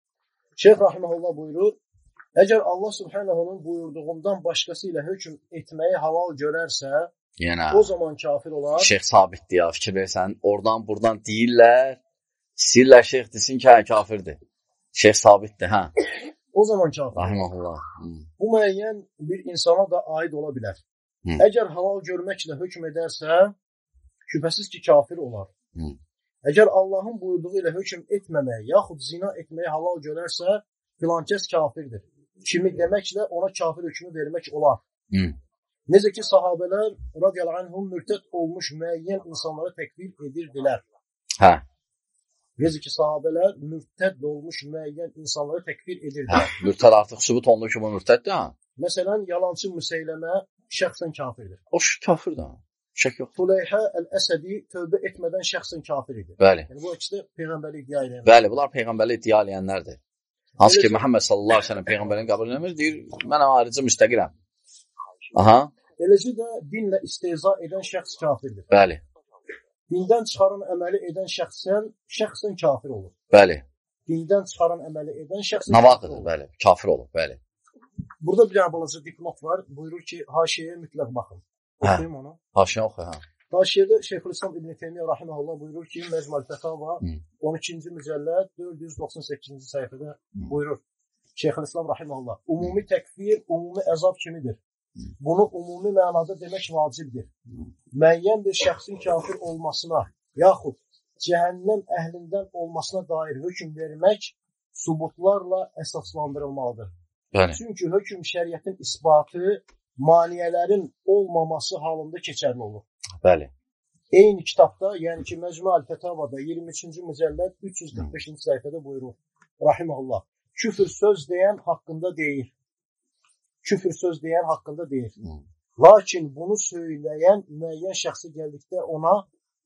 Şeyx rahiməhullah buyurur, əgər Allah subhanəhunun buyurduğundan başqası ilə hökm etməyi halal görərsə, yəni, o zaman kafir olar. Şeyx sabitdir ya, fikir versən, oradan buradan deyirlər, istəyirlər şeyx desin ki, hə, kafirdir. Şeyx sabitdir, hə. O zaman kafir. Rahiməhullah. Bu müəyyən bir insana da aid ola bilər. Hı. Əgər halal görməklə hökm edərsə, şübhəsiz ki, kafir olar. Hı. Əgər Allahın buyurduğu ilə hökm etməməyi, yaxud zina etməyi halal görərsə, filankəs kafirdir. Kimi deməklə ona kafir hökmü vermək olar. Hı. Necə ki, sahabələr radiyallahu anhum mürtəd olmuş müəyyən insanlara təkfir edirdilər. Hə. Necə ki, sahabələr mürtəd olmuş müəyyən insanlara təkfir edirdilər. Hə, mürtəd artıq sübut olunur ki, bu mürtəddir, hə? Məsələn, yalancı müseyləmə şəxsən kafirdir. O kafirdir, hə? Şək yoxdur. Tuleyhə Əl-Əsədi tövbə etmədən şəxsən kafir idi. Bəli. Yəni, bu ikisi də peyğəmbərlik iddia edənlərdir. Bəli, bunlar peyğəmbərlik iddia edənlərdir. Hansı ki, Məhəmməd sallallahu əleyhi və səlləm peyğəmbərini qəbul etmir, deyir, mən ayrıca müstəqiləm. Aha. Eləcə də dinlə istehza edən şəxs kafirdir. Bəli. Dindən çıxaran əməli edən şəxsən, şəxsən kafir olur. Bəli. Dindən çıxaran əməli edən şəxsən Navaqıdır, bəli, kafir olur, bəli. Burada bir balaca dipnot var, buyurur ki, haşiyəyə mütləq baxın. Oxuyum onu. Haşiyə oxu, hə. Haşiyədə Şeyxülislam İbn Teymiyyə rahimehullah buyurur ki, Məcmuəl Fətava on ikinci mücəlləd dörd yüz doxsan səkkizinci səhifədə buyurur. Şeyxülislam rahimehullah, ümumi təkfir, ümumi əzab kimidir. Bunu ümumi mənada demək vacibdir. Müəyyən bir şəxsin kafir olmasına, yaxud cəhənnəm əhlindən olmasına dair hökm vermək subutlarla əsaslandırılmalıdır. Bəli. Çünki hökm şəriətin isbatı maniyələrin olmaması halında keçərli olur. Bəli. eyni kitabda, yəni ki, Məcmuəl Fətavada iyirmi üçüncü mücəlləd üç yüz qırx beşinci səhifədə buyurur. Rahimehullah. Küfür söz deyən haqqında deyir. Küfür söz deyən haqqında deyir. Hmm. Lakin bunu söyləyən müəyyən şəxsə gəldikdə ona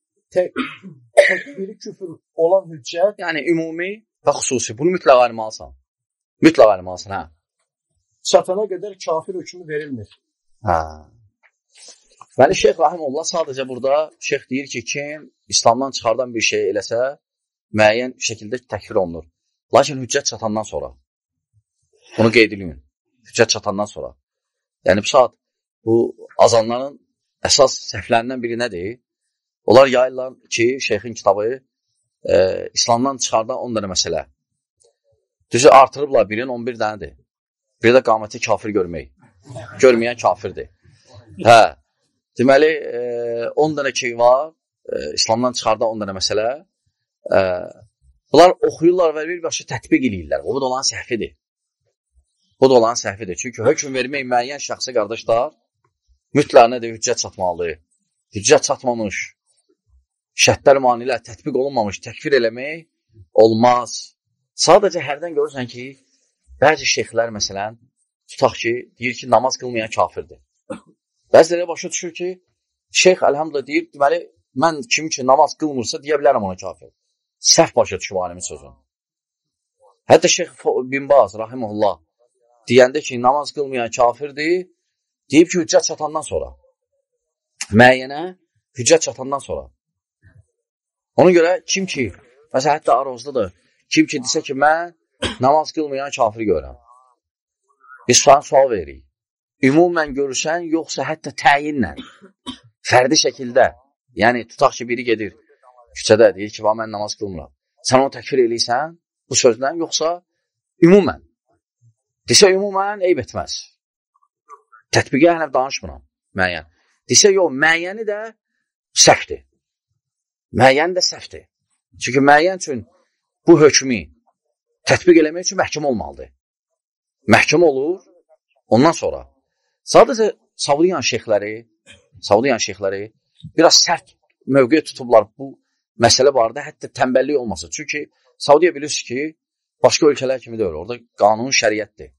təkbiri küfür olan hüccət, yəni ümumi və xüsusi, bunu mütləq almalısan. Mütləq almalısan, hə. Çatana qədər kafir hökmü verilmir. Hə. Bəli, Şeyx Rahimullah sadəcə burada şeyx deyir ki, kim İslamdan çıxardan bir şey eləsə, müəyyən şəkildə təkfir olunur. Lakin hüccət çatandan sonra. Bunu qeyd edin. Hüccət çatandan sonra. Yəni bu saat bu azanların əsas səhvlərindən biri nədir? Onlar yayırlar ki, şeyxin kitabı e, İslamdan çıxardan on dənə məsələ. Düzü artırıblar, birin on bir dənədir. Bir də qaməti kafir görmək. Görməyən kafirdir. Hə. Deməli, e, on dənə şey var, e, İslamdan çıxardan on dənə məsələ. E, bunlar oxuyurlar və birbaşa tətbiq edirlər. O da olan səhvidir. Bu da olan səhvidir. Çünki hökm vermək müəyyən şəxsə qardaşlar, mütləq nədir? Hüccət çatmalıdır. Hüccət çatmamış, şərtlər manilər tətbiq olunmamış, təkfir eləmək olmaz. Sadəcə hərdən görürsən ki, bəzi şeyxlər məsələn, tutaq ki, deyir ki, namaz qılmayan kafirdir. Bəziləri başa düşür ki, şeyx əlhamdülillah deyir, deməli, mən kim ki namaz qılmırsa deyə bilərəm ona kafir. Səhv başa düşür bu alimin sözünü. Hətta Şeyx bin Baz, rahimehullah, deyəndə ki, namaz qılmayan kafirdir, deyib ki, hüccət çatandan sonra. Müəyyənə hüccət çatandan sonra. Ona görə kim ki, məsələn, hətta arozdadır, kim ki desə ki, mən namaz qılmayan kafiri görürəm. Biz sana sual veririk. Ümumən görürsən, yoxsa hətta təyinlə, fərdi şəkildə, yəni tutaq ki, biri gedir küçədə, deyir ki, mən namaz qılmıram. Sən onu təkfir eləysən bu sözlə, yoxsa ümumən. Desə ümumən eyb etməz. Tətbiqə hələ danışmıram, müəyyən. Desə yox, müəyyəni də səhvdir. Müəyyən də səhvdir. Çünki müəyyən üçün bu hökmü tətbiq eləmək üçün məhkəm olmalıdır. Məhkəm olur, ondan sonra. Sadəcə Saudiyan şeyxləri, Saudiyan şeyxləri biraz sərt mövqe tutublar bu məsələ barədə, hətta tənbəllik olmasın. Çünki Saudiya bilirsiniz ki, başqa ölkələr kimi deyil. Orada qanun şəriətdir.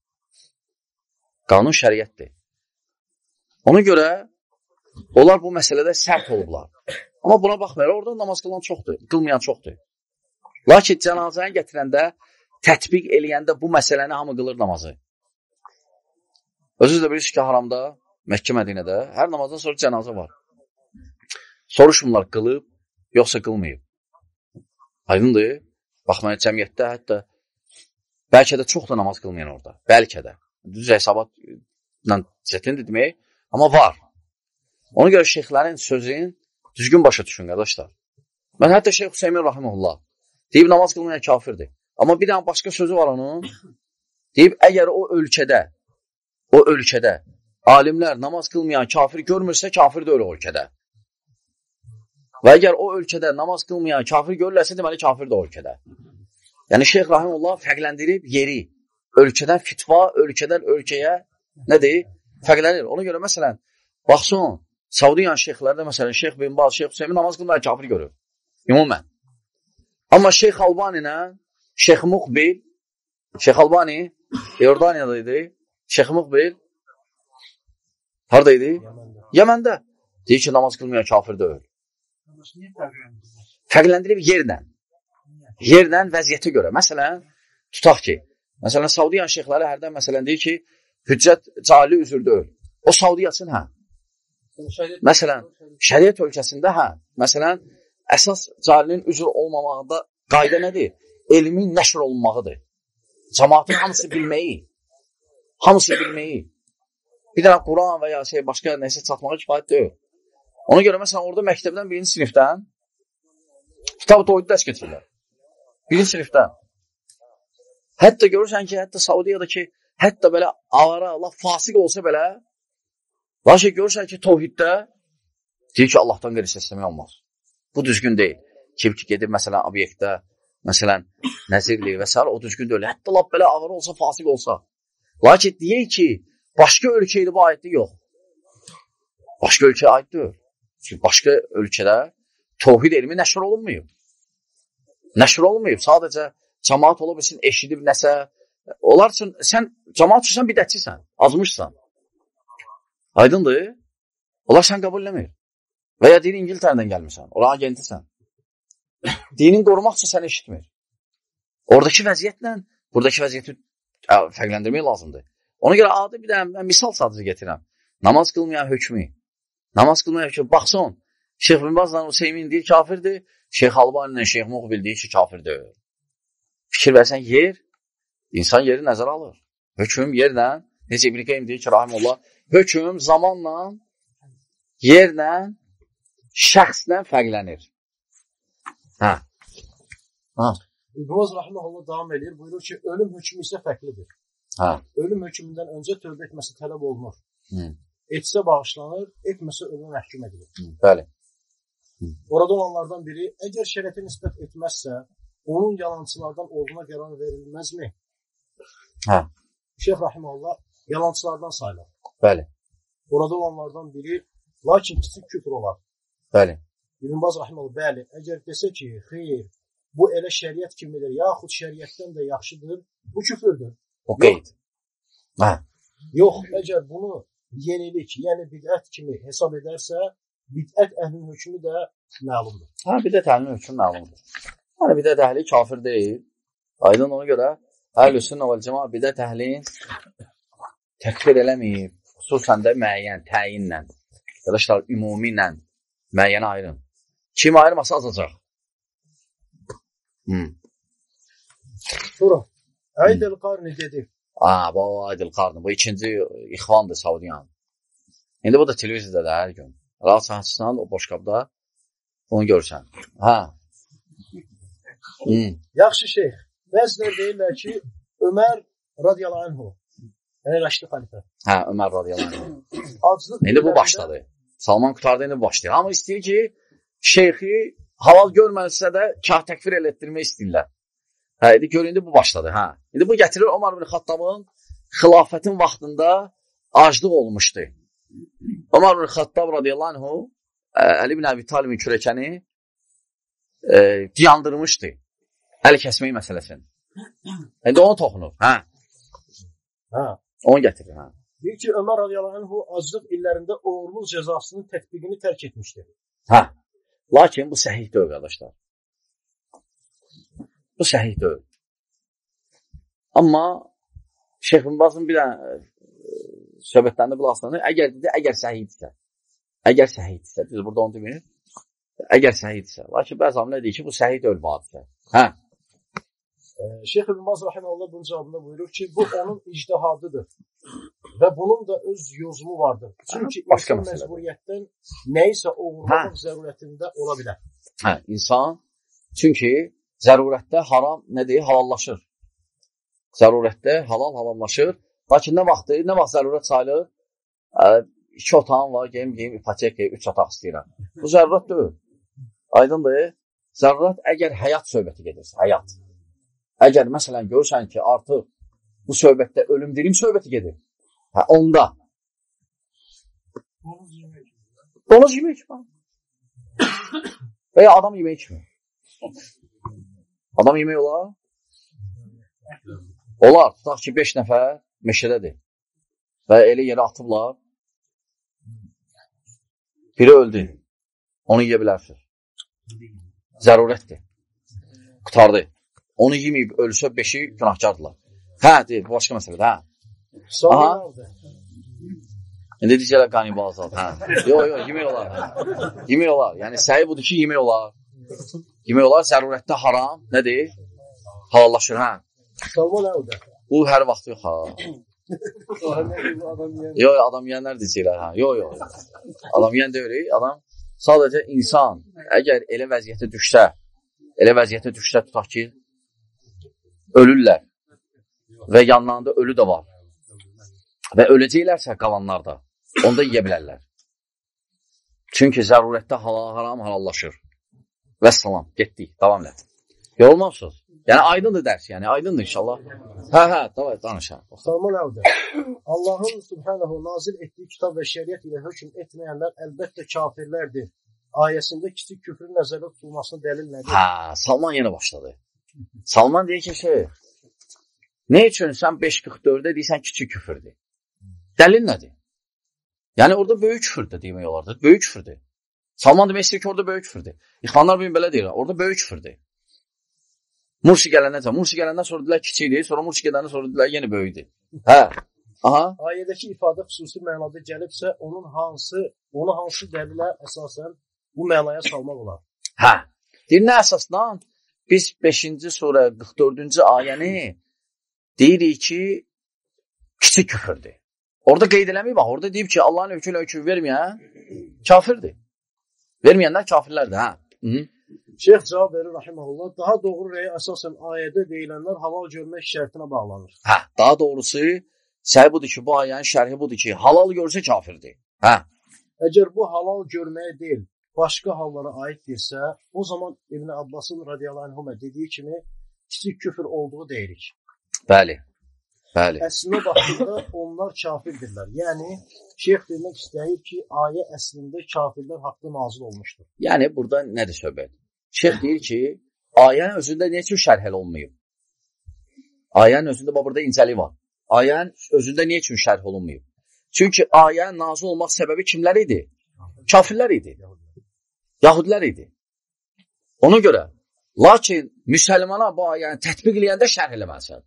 Qanun şəriətdir. Ona görə onlar bu məsələdə sərt olublar. Amma buna baxmayaraq, orada namaz qılan çoxdur, qılmayan çoxdur. Lakin cənazəni gətirəndə, tətbiq eləyəndə bu məsələni hamı qılır namazı. Özünüz də bilirsiniz ki, haramda, Məkkə Mədinədə hər namazdan sonra cənazə var. Soruşmurlar, qılıb, yoxsa qılmayıb. Aydındır. Baxmayın, cəmiyyətdə hətta bəlkə də çox da namaz qılmayan orada. Bəlkə də. Düz hesabatla çətindir demək, amma var. Ona görə şeyxlərin sözün düzgün başa düşün, qardaşlar. Mən hətta Şeyx Hüseymin Rahimehullah deyib, namaz qılmayan kafirdir. Amma bir dənə başqa sözü var onun. Deyib, əgər o ölkədə, o ölkədə alimlər namaz qılmayan kafir görmürsə, kafir də öyle o ölkədə. Və əgər o ölkədə namaz qılmayan kafir görürlərsə, deməli kafir də o ölkədə. Yəni Şeyx Rahimehullah fərqləndirib yeri, ölkədən fitva, ölkədən ölkəyə nədir? Fərqlənir. Ona görə məsələn, baxsın, Saudiyan şeyxlərdə məsələn, Şeyx bin Baz, Şeyx Hüseymin namaz qılmayan kafir görür. Ümumən. Amma Şeyx Albani ilə Şeyx Muqbil, Şeyx Albani Yordaniyadaydı, Şeyx Muqbil haradaydı? Yəməndə. Deyir ki, namaz qılmayan kafir də öl. Fərqləndirib yerlə. Yerlə vəziyyətə görə. Məsələn, tutaq ki, məsələn, Saudiyan şeyxləri hərdən məsələn deyir ki, hüccət cali üzrdə öl. O Saudiyaçın hə. Məsələn, şəriət ölkəsində hə. Məsələn, əsas calinin üzr olmamağında qayda nədir? Elmin nəşr olunmağıdır. Cəmaatın hamısı bilməyi. Hamısı bilməyi. Bir dənə Quran və ya şey, başqa nəsə çatmağa kifayət deyil. Ona görə məsələn, orada məktəbdən birinci sinifdən kitab-ı toydu dərs getirirlər. Birinci sinifdən. Hətta görürsən ki, hətta Saudiyadakı, hətta belə avara, Allah fasik olsa belə, lakin görürsən ki, tohiddə deyir ki, Allahdan qeyri səsləmək olmaz. Bu düzgün deyil. Kim ki, gedir məsələn, obyektdə, məsələn, nəzirlik və s. o düzgün deyil. Hətta laf belə avara olsa, fasik olsa. Lakin deyir ki, başqa ölkəydi bu ayətdə yox. Başqa ölkəyə aid deyil. Çünki başqa ölkədə Tohid elmi nəşr olunmayıb. Nəşr olunmayıb. Sadəcə cəmaat ola bilsin, eşidib nəsə. Onlar üçün, sən cəmaat üçün bidətçisən, azmışsan. Aydındır? Onlar sən qəbul eləmir. Və ya dini İngiltərədən gəlmirsən, oraya agentisən. Dinin qorumaq üçün səni eşitmir. Oradakı vəziyyətlə, buradakı vəziyyəti fərqləndirmək lazımdır. Ona görə adi bir də misal sadəcə getirəm. Namaz qılmayan hökmü. Namaz qılmayan hökmü. Baxson, Şeyx bin Bazla Hüseymin deyir kafirdir, Şeyx Albani ilə Şeyx Muqbil deyir ki, kafirdir. Fikir versən, yer, insan yeri nəzərə alır. Hökm yerlə, necə İbn Qeym deyir ki, rahimullah, hökm zamanla, yerlə, şəxslə fərqlənir. Hə. Ha. İbn Baz rahimehullah davam edir. Buyurur ki, ölüm hökmü isə fərqlidir. Hə. Ölüm hökmündən öncə tövbə etməsi tələb olunur. Hı. Etsə bağışlanır, etməsə ölümə məhkum edilir. Hı. Bəli. Hı. Orada olanlardan biri, əgər şərəfə nisbət etməzsə, onun yalancılardan olduğuna qərar verilməzmi? Hə. Şeyx rahimehullah yalancılardan sayılır. Bəli. Orada olanlardan biri, lakin kiçik küfr olar. Bəli. İbn Baz rahimehullah, bəli, əgər desə ki, xeyr, bu elə şəriət kimidir, yaxud şəriətdən də yaxşıdır, bu küfürdür. O qeyd. Hə. Yox, əgər bunu yenilik, yəni bidət kimi hesab edərsə, bidət əhlinin hökmü də məlumdur. Hə, bidət əhlinin hökmü məlumdur. Yəni, bidət əhli kafir deyil. Aydın ona görə, əhl-i-sünnə vəl-cəma bidət əhlin təkfir eləməyib, xüsusən də müəyyən, təyinlə, yadaşlar, ümumi ilə müəyyən ayırın. Kim ayırmasa azacaq. Hmm. Sonra, Aid el-Qarni dedi. Aa, bu Aid el-Qarni, bu ikinci ixvandır Saudiyan. İndi bu da televiziyada da hər gün. Rahat sanatçısından o boşqabda onu görürsən. Hə. Hmm. Yaxşı şeyx. Bəzilər deyirlər ki, Ömər radiyallahu anhu, yəni Rəşid xəlifə. Hə, Ömər radiyallahu anhu. Aclıq İndi bu başladı. Salman Qutarda indi bu başlayır. Amma istəyir ki, şeyxi halal görməsə də kah təkfir elətdirmək istəyirlər. Hə, indi gör, indi bu başladı. Hə. İndi bu gətirir Ömər bin Xattabın xilafətin vaxtında aclıq olmuşdu. Ömər bin Xattab radiyallahu anhu Əli bin Əbi Talibin kürəkəni e, diyandırmışdı. Əl kəsmək məsələsini. İndi onu toxunur. Hə. Hə. Onu gətirir. Hə. Deyir ki, Ömər radiyallahu anhu aclıq illərində oğurluq cəzasının tətbiqini tərk etmişdir. Hə. Lakin bu səhih deyil, qardaşlar. Bu səhih deyil. Amma Şeyx bin Bazın bir dənə söhbətlərində qulaqlanır. Əgər dedi, əgər səhihdirsə. Əgər səhihdirsə. Biz burada onu deməyik. Əgər səhihdirsə. Lakin bəzi alimlər deyir ki, bu səhih deyil bu hadisə. Hə. Şeyx bin Baz rahimehullah bunun cavabında buyurur ki, bu onun ictihadıdır. Və bunun da öz yozumu vardır. Çünki başqa insan məcburiyyətdən nəyisə oğurlamaq zərurətində ola bilər. Hə, insan çünki zərurətdə haram nə deyir? Halallaşır. Zərurətdə halal halallaşır. Lakin nə vaxtdır? Nə vaxt zərurət sayılır? İki otağım var, geyim, geyim, ipotekaya, üç otaq istəyirəm. Bu zərurət deyil. Aydındır. Zərurət əgər həyat söhbəti gedirsə, həyat. Əgər məsələn görürsən ki, artıq bu söhbətdə ölüm dirim söhbəti gedir. Hə, onda. Donuz yemək mi? Və ya adam yemək mi? Adam yemək olar? Olar. Tutaq ki, beş nəfər meşədədir. Və elə yerə atıblar. Biri öldü. Onu yeyə bilərsiniz. Zərurətdir. Qutardı. Onu yeməyib ölsə beşi günahkardırlar. Hə, deyil, bu başqa məsələdir, hə. Aha. İndi deyəcəklər qanibal azad, hə. Yox, yox, yemək olar, hə. Yemək olar. Yəni, səhi budur ki, yemək olar. Yemək olar, zərurətdə haram, nədir? Halallaşır, hə. Salman əvdə. Bu, hər vaxt yox, ha. Yox, adam yiyənlər deyəcəklər, hə. Yox, yox. Adam yiyən deyirik, adam sadəcə insan, əgər elə vəziyyətə düşsə, elə vəziyyətə düşsə, tutaq ki, ölürlər və yanlarında ölü də var və öləcəklərsə qalanlarda, onda yiyə bilərlər. Çünki zərurətdə halal, haram halallaşır. Və salam, getdik, davam edək. Yorulmamsınız? Yəni, aydındır dərs, yəni, aydındır inşallah. Hə, hə, davay, danışaq. Salman əvdə. Allahın subhanahu nazil etdiyi kitab və şəriət ilə hökm etməyənlər əlbəttə kafirlərdir. ayəsində kiçik küfrün nəzərdə tutulmasına dəlil nədir? Hə, Salman yenə başladı. Salman deyir ki, şey, ne üçün sən beş qırx dördə deyirsən kiçik küfürdür? Dəlil nədir? Yəni orada böyük küfürdür demək olardı. Böyük küfürdür. Salman demək istəyir ki, orada böyük küfürdür. İxvanlar bugün belə deyirlər, orada böyük küfürdür. Mursi gələndən sonra, Mursi gələndən sonra dedilər kiçikdir, sonra Mursi gələndən sonra dedilər yenə böyükdür. Hə. Aha. Ayədəki ifadə xüsusi mənada gəlibsə, onun hansı, onu hansı dəlilə əsasən bu mənaya salmaq olar? Hə. Deyir, nə əsasdan? Biz beşinci surə qırx dördüncü ayəni deyirik ki, kiçik küfürdür. Orada qeyd eləməyib, bax, orada deyib ki, Allahın hökmünə hökm verməyən kafirdir. Verməyənlər kafirlərdir, hə. Hı-hı. Şeyx cavab verir, rahiməhullah, daha doğru rəyə əsasən ayədə deyilənlər halal görmək şərtinə bağlanır. Hə, daha doğrusu, səhi budur ki, bu ayənin şərhi budur ki, halal görsə kafirdir. Hə. Əgər bu halal görməyə deyil, başqa hallara aiddirsə, o zaman İbn Abbasın radiyallahu anhuma dediyi kimi kiçik küfür olduğu deyirik. Bəli, bəli. Əslində baxımda onlar kafirdirlər. Yəni, şeyx demək istəyir ki, ayə əslində kafirlər haqda nazil olmuşdur. Yəni, burada nədir söhbət? Şeyx deyir ki, ayənin özündə nə üçün şərhəl olmayıb? Ayənin özündə burada incəlik var. Ayənin özündə niyə üçün şərh olunmayıb? Çünki ayənin nazil olmaq səbəbi kimlər idi? Kafirlər idi. Yahudilər idi. Ona görə, lakin müsəlmana bu ayəni tətbiq eləyəndə şərh eləməlisən.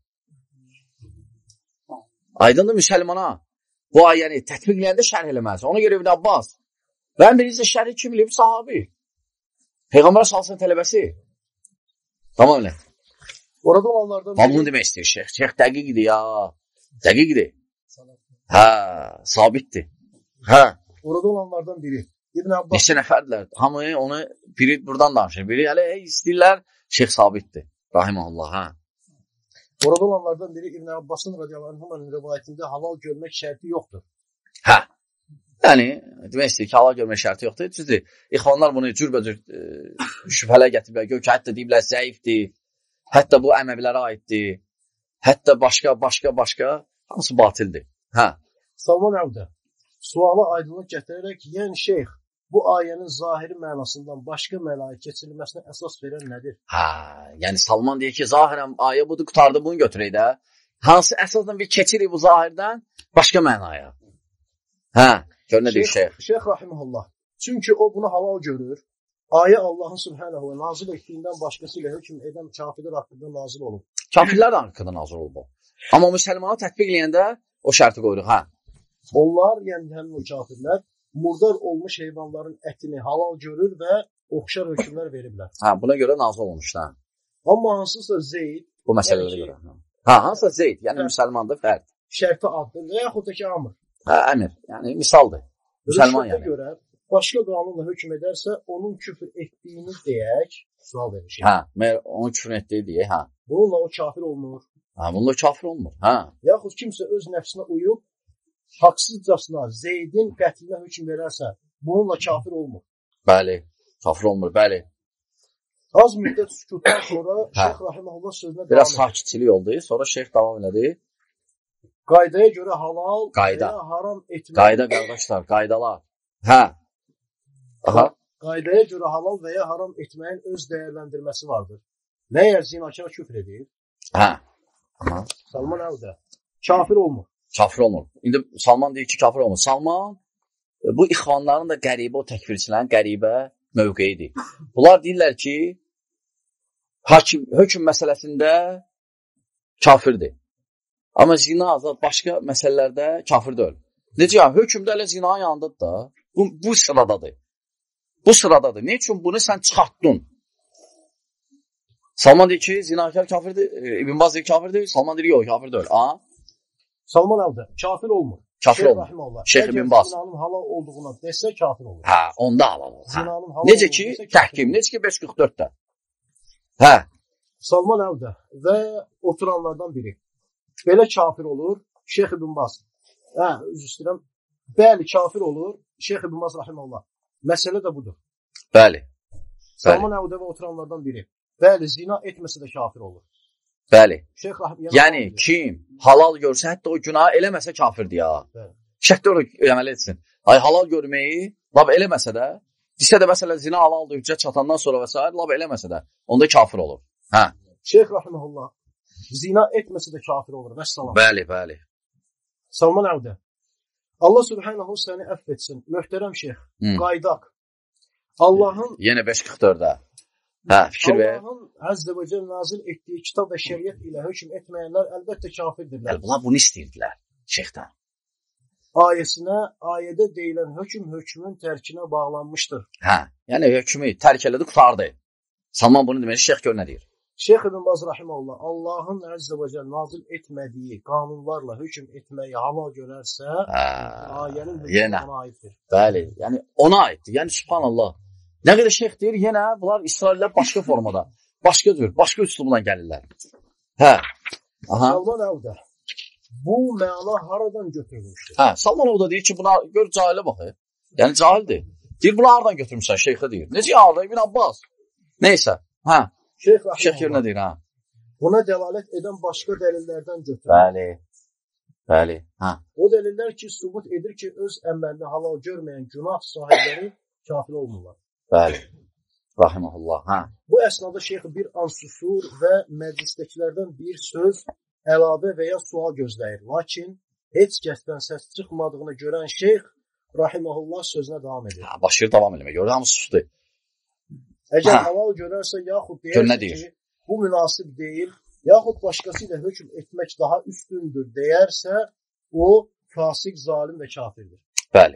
Aydındır müsəlmana bu ayəni tətbiq eləyəndə şərh eləməlisən. Ona görə İbn Abbas, mən birinci şərhi kim bilib? Sahabi. Peyğəmbər salsın tələbəsi. Tamam elə. Orada olanlardan biri... Bunu demək istəyir şeyx. Şeyx dəqiqdir ya. Dəqiqdir. Hə, sabitdir. Hə. Orada olanlardan biri. İbn Abbas. Neçə nəfərdirlər? Hamı onu biri buradan danışır. Biri hələ istəyirlər. Şeyx sabitdir. Rahiməhullah. Hə. Orada olanlardan biri İbn Abbasın radiyallahu anh'ın rivayətində halal görmək şərti yoxdur. Hə. Yəni, demək istəyir ki, halal görmək şərti yoxdur. Düzdür, ixvanlar bunu cürbəcür e, şübhələ gətiriblər. Gör ki, hətta deyiblər zəifdir. Hətta bu əməvilərə aiddir. Hətta başqa, başqa, başqa. Hamısı batildir. Hə. Salman Əvdə, suala aydınlıq gətirərək, yəni şeyx, bu ayənin zahiri mənasından başqa mənaya keçirilməsinə əsas verən nədir? Hə, yəni Salman deyir ki, zahirən ayə budur, qutardı, bunu götürək də. Hansı əsasdan bir keçirik bu zahirdən başqa mənaya? Hə, gör nə deyir şeyx? Şeyx rahiməhullah, çünki o bunu halal görür. Ayə Allahın subhanahu və nazil etdiyindən başqası ilə hökm edən kafirlər haqqında nazil olub. Kafirlər haqqında nazil olub o. Amma müsəlmana tətbiq eləyəndə o şərti qoyuruq, hə. Onlar, yəni həmin o kafirlər, murdar olmuş heyvanların ətini halal görür və oxşar hökmlər veriblər. Hə, buna görə nazil olmuşdur, hə. Amma hansısa Zeyd, bu məsələlərə görə. Hə, hansısa Zeyd, yəni hə, müsəlmandır, fərd. Şərti addır və yaxud da ki, amr. Hə, əmir, yəni misaldır. Müsəlman yəni. Görə başqa qanunla hökm edərsə, onun küfr etdiyini deyək, sual verir. Hə, məyər onun küfr etdiyi deyək, hə. Bununla o kafir olmur. Hə, bununla kafir olmur, hə. Yaxud kimsə öz nəfsinə uyub, haqsızcasına Zeydin qətlinə hökm verərsə, bununla kafir olmur. Bəli, kafir olmur, bəli. Az müddət sükutdan sonra Şeyx Rahiməhullah sözünə devam edir. Biraz sakitçilik oldu, sonra Şeyx davam elədi. Qaydaya görə halal qayda. və ya haram etmək. Qayda, qardaşlar, qaydalar. Hə. Aha. Qaydaya görə halal və ya haram etməyin öz dəyərləndirməsi vardır. Məyər zinakar küfr edir? Hə. Aha. Salman Əvdə, kafir olmur. Kafir olmur. İndi Salman deyir ki, kafir olmur. Salman, bu ixvanların da qəribə, o təkfirçilərin qəribə mövqeyidir. Bunlar deyirlər ki, hakim, hökm məsələsində kafirdir. Amma zina azad başqa məsələlərdə kafir deyil. Necə ya, hökmdə elə zina yanındadır da, bu, bu sıradadır. Bu sıradadır. Ne üçün bunu sən çıxartdın? Salman deyir ki, zinakar kafirdir, İbn Baz deyir kafirdir, Salman deyir yox, kafir deyil. Aha. Salman Əvdə, kafir olmur. Kafir olmur. Şeyx İbn Baz. Zinanın halal olduğuna desə kafir olur. Hə, onda halal olur. Hə. Necə ki, təhkim, necə ki beş qırx dörddə. Hə. Salman Əvdə və oturanlardan biri. Belə kafir olur, Şeyx İbn Baz. Hə, üzr istəyirəm. Bəli, kafir olur, Şeyx İbn Baz rahimehullah. Məsələ də budur. Bəli. Salman Əvdə və oturanlardan biri. Bəli, zina etməsə də kafir olur. Bəli. Şeyx rahimehullah. Yəni kim halal görsə, hətta o günah eləməsə kafirdir ya. Bəli. Şərtdə onu əməl etsin. Ay halal görməyi lab eləməsə də Desə də məsələn zina halaldır, hüccət çatandan sonra və s. lab eləməsə də onda kafir olur. Hə. Şeyx rahimehullah zina etməsə də kafir olur. Vəssalam. Bəli, bəli. Salman Əvdə. Allah subhanahu səni əff etsin. Möhtərəm şeyx. Hmm. Qaydaq. Allahın yenə beş qırx dördə. Hə, fikir ver. Allahın Əzzə və Cəl nazil etdiyi kitab və şəriət ilə hökm etməyənlər əlbəttə kafirdirlər. Bunlar bunu istəyirdilər şeyxdən. Ayəsinə, ayədə deyilən hökm hökmün tərkinə bağlanmışdır. Hə, yəni hökmü tərk elədi, qutardı. Salman bunu demək, şeyx gör nə deyir? Şeyx İbn Baz rahimehullah Allahın Əzzə və Cəl nazil etmədiyi qanunlarla hökm etməyi halal görərsə, hə, ayənin yenə ona aiddir. Bəli, yəni ona aiddir. Yəni subhanallah. Nə qədər şeyx deyir, yenə bunlar İsraillər başqa formada, başqa cür, başqa üslubla gəlirlər. Hə. Aha. Salman Əvdə. Bu məna haradan götürülmüşdür? Hə, Salman Əvdə deyir ki, buna gör cahilə bax. Yəni cahildir. Deyir, bunu haradan götürmüsən şeyxə deyir. Necə harda İbn Abbas? Neysə. Hə. Şeyx Şeyx yer nə deyir, hə? Buna dəlalət edən başqa dəlillərdən götürülür. Bəli. Bəli. Hə. O dəlillər ki, sübut edir ki, öz əməlini halal görməyən günah sahibləri kafir olmurlar. Bəli. Rahimehullah. Hə. Bu əsnada şeyx bir an susur və məclisdəkilərdən bir söz, əlavə və ya sual gözləyir. Lakin heç kəsdən səs çıxmadığını görən şeyx rahimehullah sözünə davam edir. Hə, başlayır davam eləmək. Görür, hamı susdu. Əgər hə. halal görərsə, yaxud deyərsə ki, bu münasib deyil, yaxud başqası ilə hökm etmək daha üstündür deyərsə, o fasik, zalim və kafirdir. Bəli.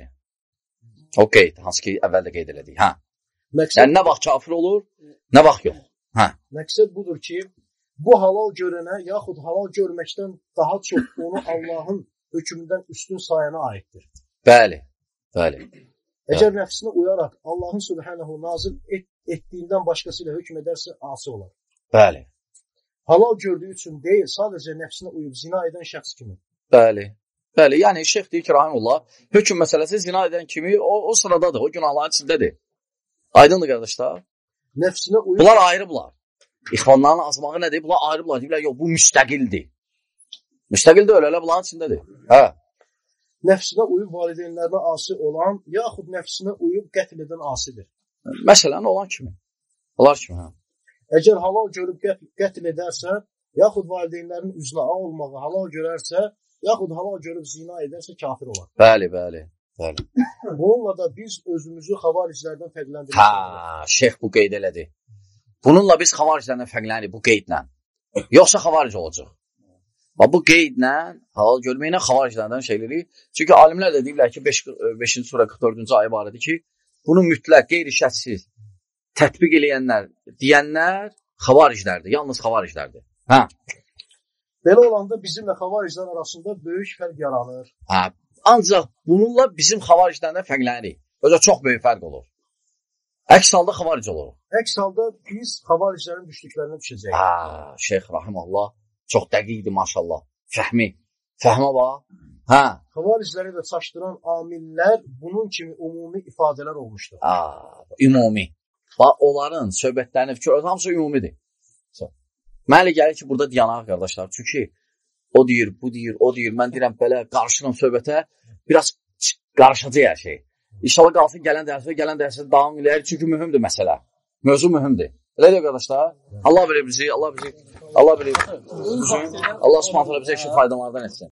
O qeyd, hansı ki, əvvəldə qeyd elədik. Hə. Məqsəd, yəni, nə vaxt kafir olur, nə vaxt yox. Hə. Məqsəd budur ki, bu halal görənə, yaxud halal görməkdən daha çox onu Allahın hökmündən üstün sayana aiddir. Bəli, bəli. Əgər nəfsinə uyaraq Allahın Subhanahu nazil et, etdiyindən başqası ilə hökm edərsə, asi olar. Bəli. Halal gördüyü üçün deyil, sadəcə nəfsinə uyub zina edən şəxs kimi. Bəli. Bəli, yəni şeyx deyir ki, rahimullah, hökm məsələsi zina edən kimi o, o sıradadır, o günahların içindədir. Aydındır qardaşlar. Nəfsinə uyub... Bunlar ayrıblar. İxvanların azmağı nədir? Bunlar ayrıblar. Deyirlər, yox, bu müstəqildir. Müstəqil də öyle, bunların içindədir. Hə. Nəfsinə uyub valideynlərinə asi olan, yaxud nəfsinə uyub qətl edən asidir. Məsələn, olan kimi. Onlar kimi, hə. Əgər halal görüb qətl, qətl edərsə, yaxud valideynlərin üzünə ağ olmağı halal görərsə, yaxud halal görüb zina edərsə, kafir olar. Bəli, bəli, bəli. Bununla da biz özümüzü xavariclərdən fərqləndirdik. Hə, şeyx bu qeyd elədi. Bununla biz xavariclərdən fərqlənirik, bu qeydlə. Yoxsa xavaric olacaq. Bu qeydlə, halal görməklə xavariclərdən şeyləri. Çünki alimlər də deyirlər ki, beşinci sura qırx dördüncü ayə barədir ki, bunu mütləq, qeyri-şərtsiz tətbiq eləyənlər, deyənlər xavariclərdir, yalnız xavariclərdir. Hə. Belə olanda bizimlə xavariclər arasında böyük fərq yaranır. Hə, ancaq bununla bizim xavariclərdən fərqlənirik. Özə çox böyük fərq olur. Əks halda xavaric olur. Əks halda biz xavariclərin düşdüklərinə düşəcəyik. Hə, şeyx rahimehullah çox dəqiqdir maşallah. Fəhmi. Fəhmə bax. Hə. Xavaricləri də çaşdıran amillər bunun kimi ümumi ifadələr olmuşdur. Aa, ümumi. Bax, onların söhbətlərini fikir, hamısı ümumidir. Mənə gəlir ki, burada dayanaq qardaşlar. Çünki o deyir, bu deyir, o deyir. Mən deyirəm, belə qarşıram söhbətə. Biraz qarışacaq hər şey. İnşallah qalsın gələn dərsə, gələn dərsə davam eləyər. Çünki mühümdür məsələ. Mövzu mühümdür. Elə deyək qardaşlar. Allah bilir bizi, Allah bizi, Allah bilir. Allah subhanahu wa ta'ala bizə işin faydalardan etsin.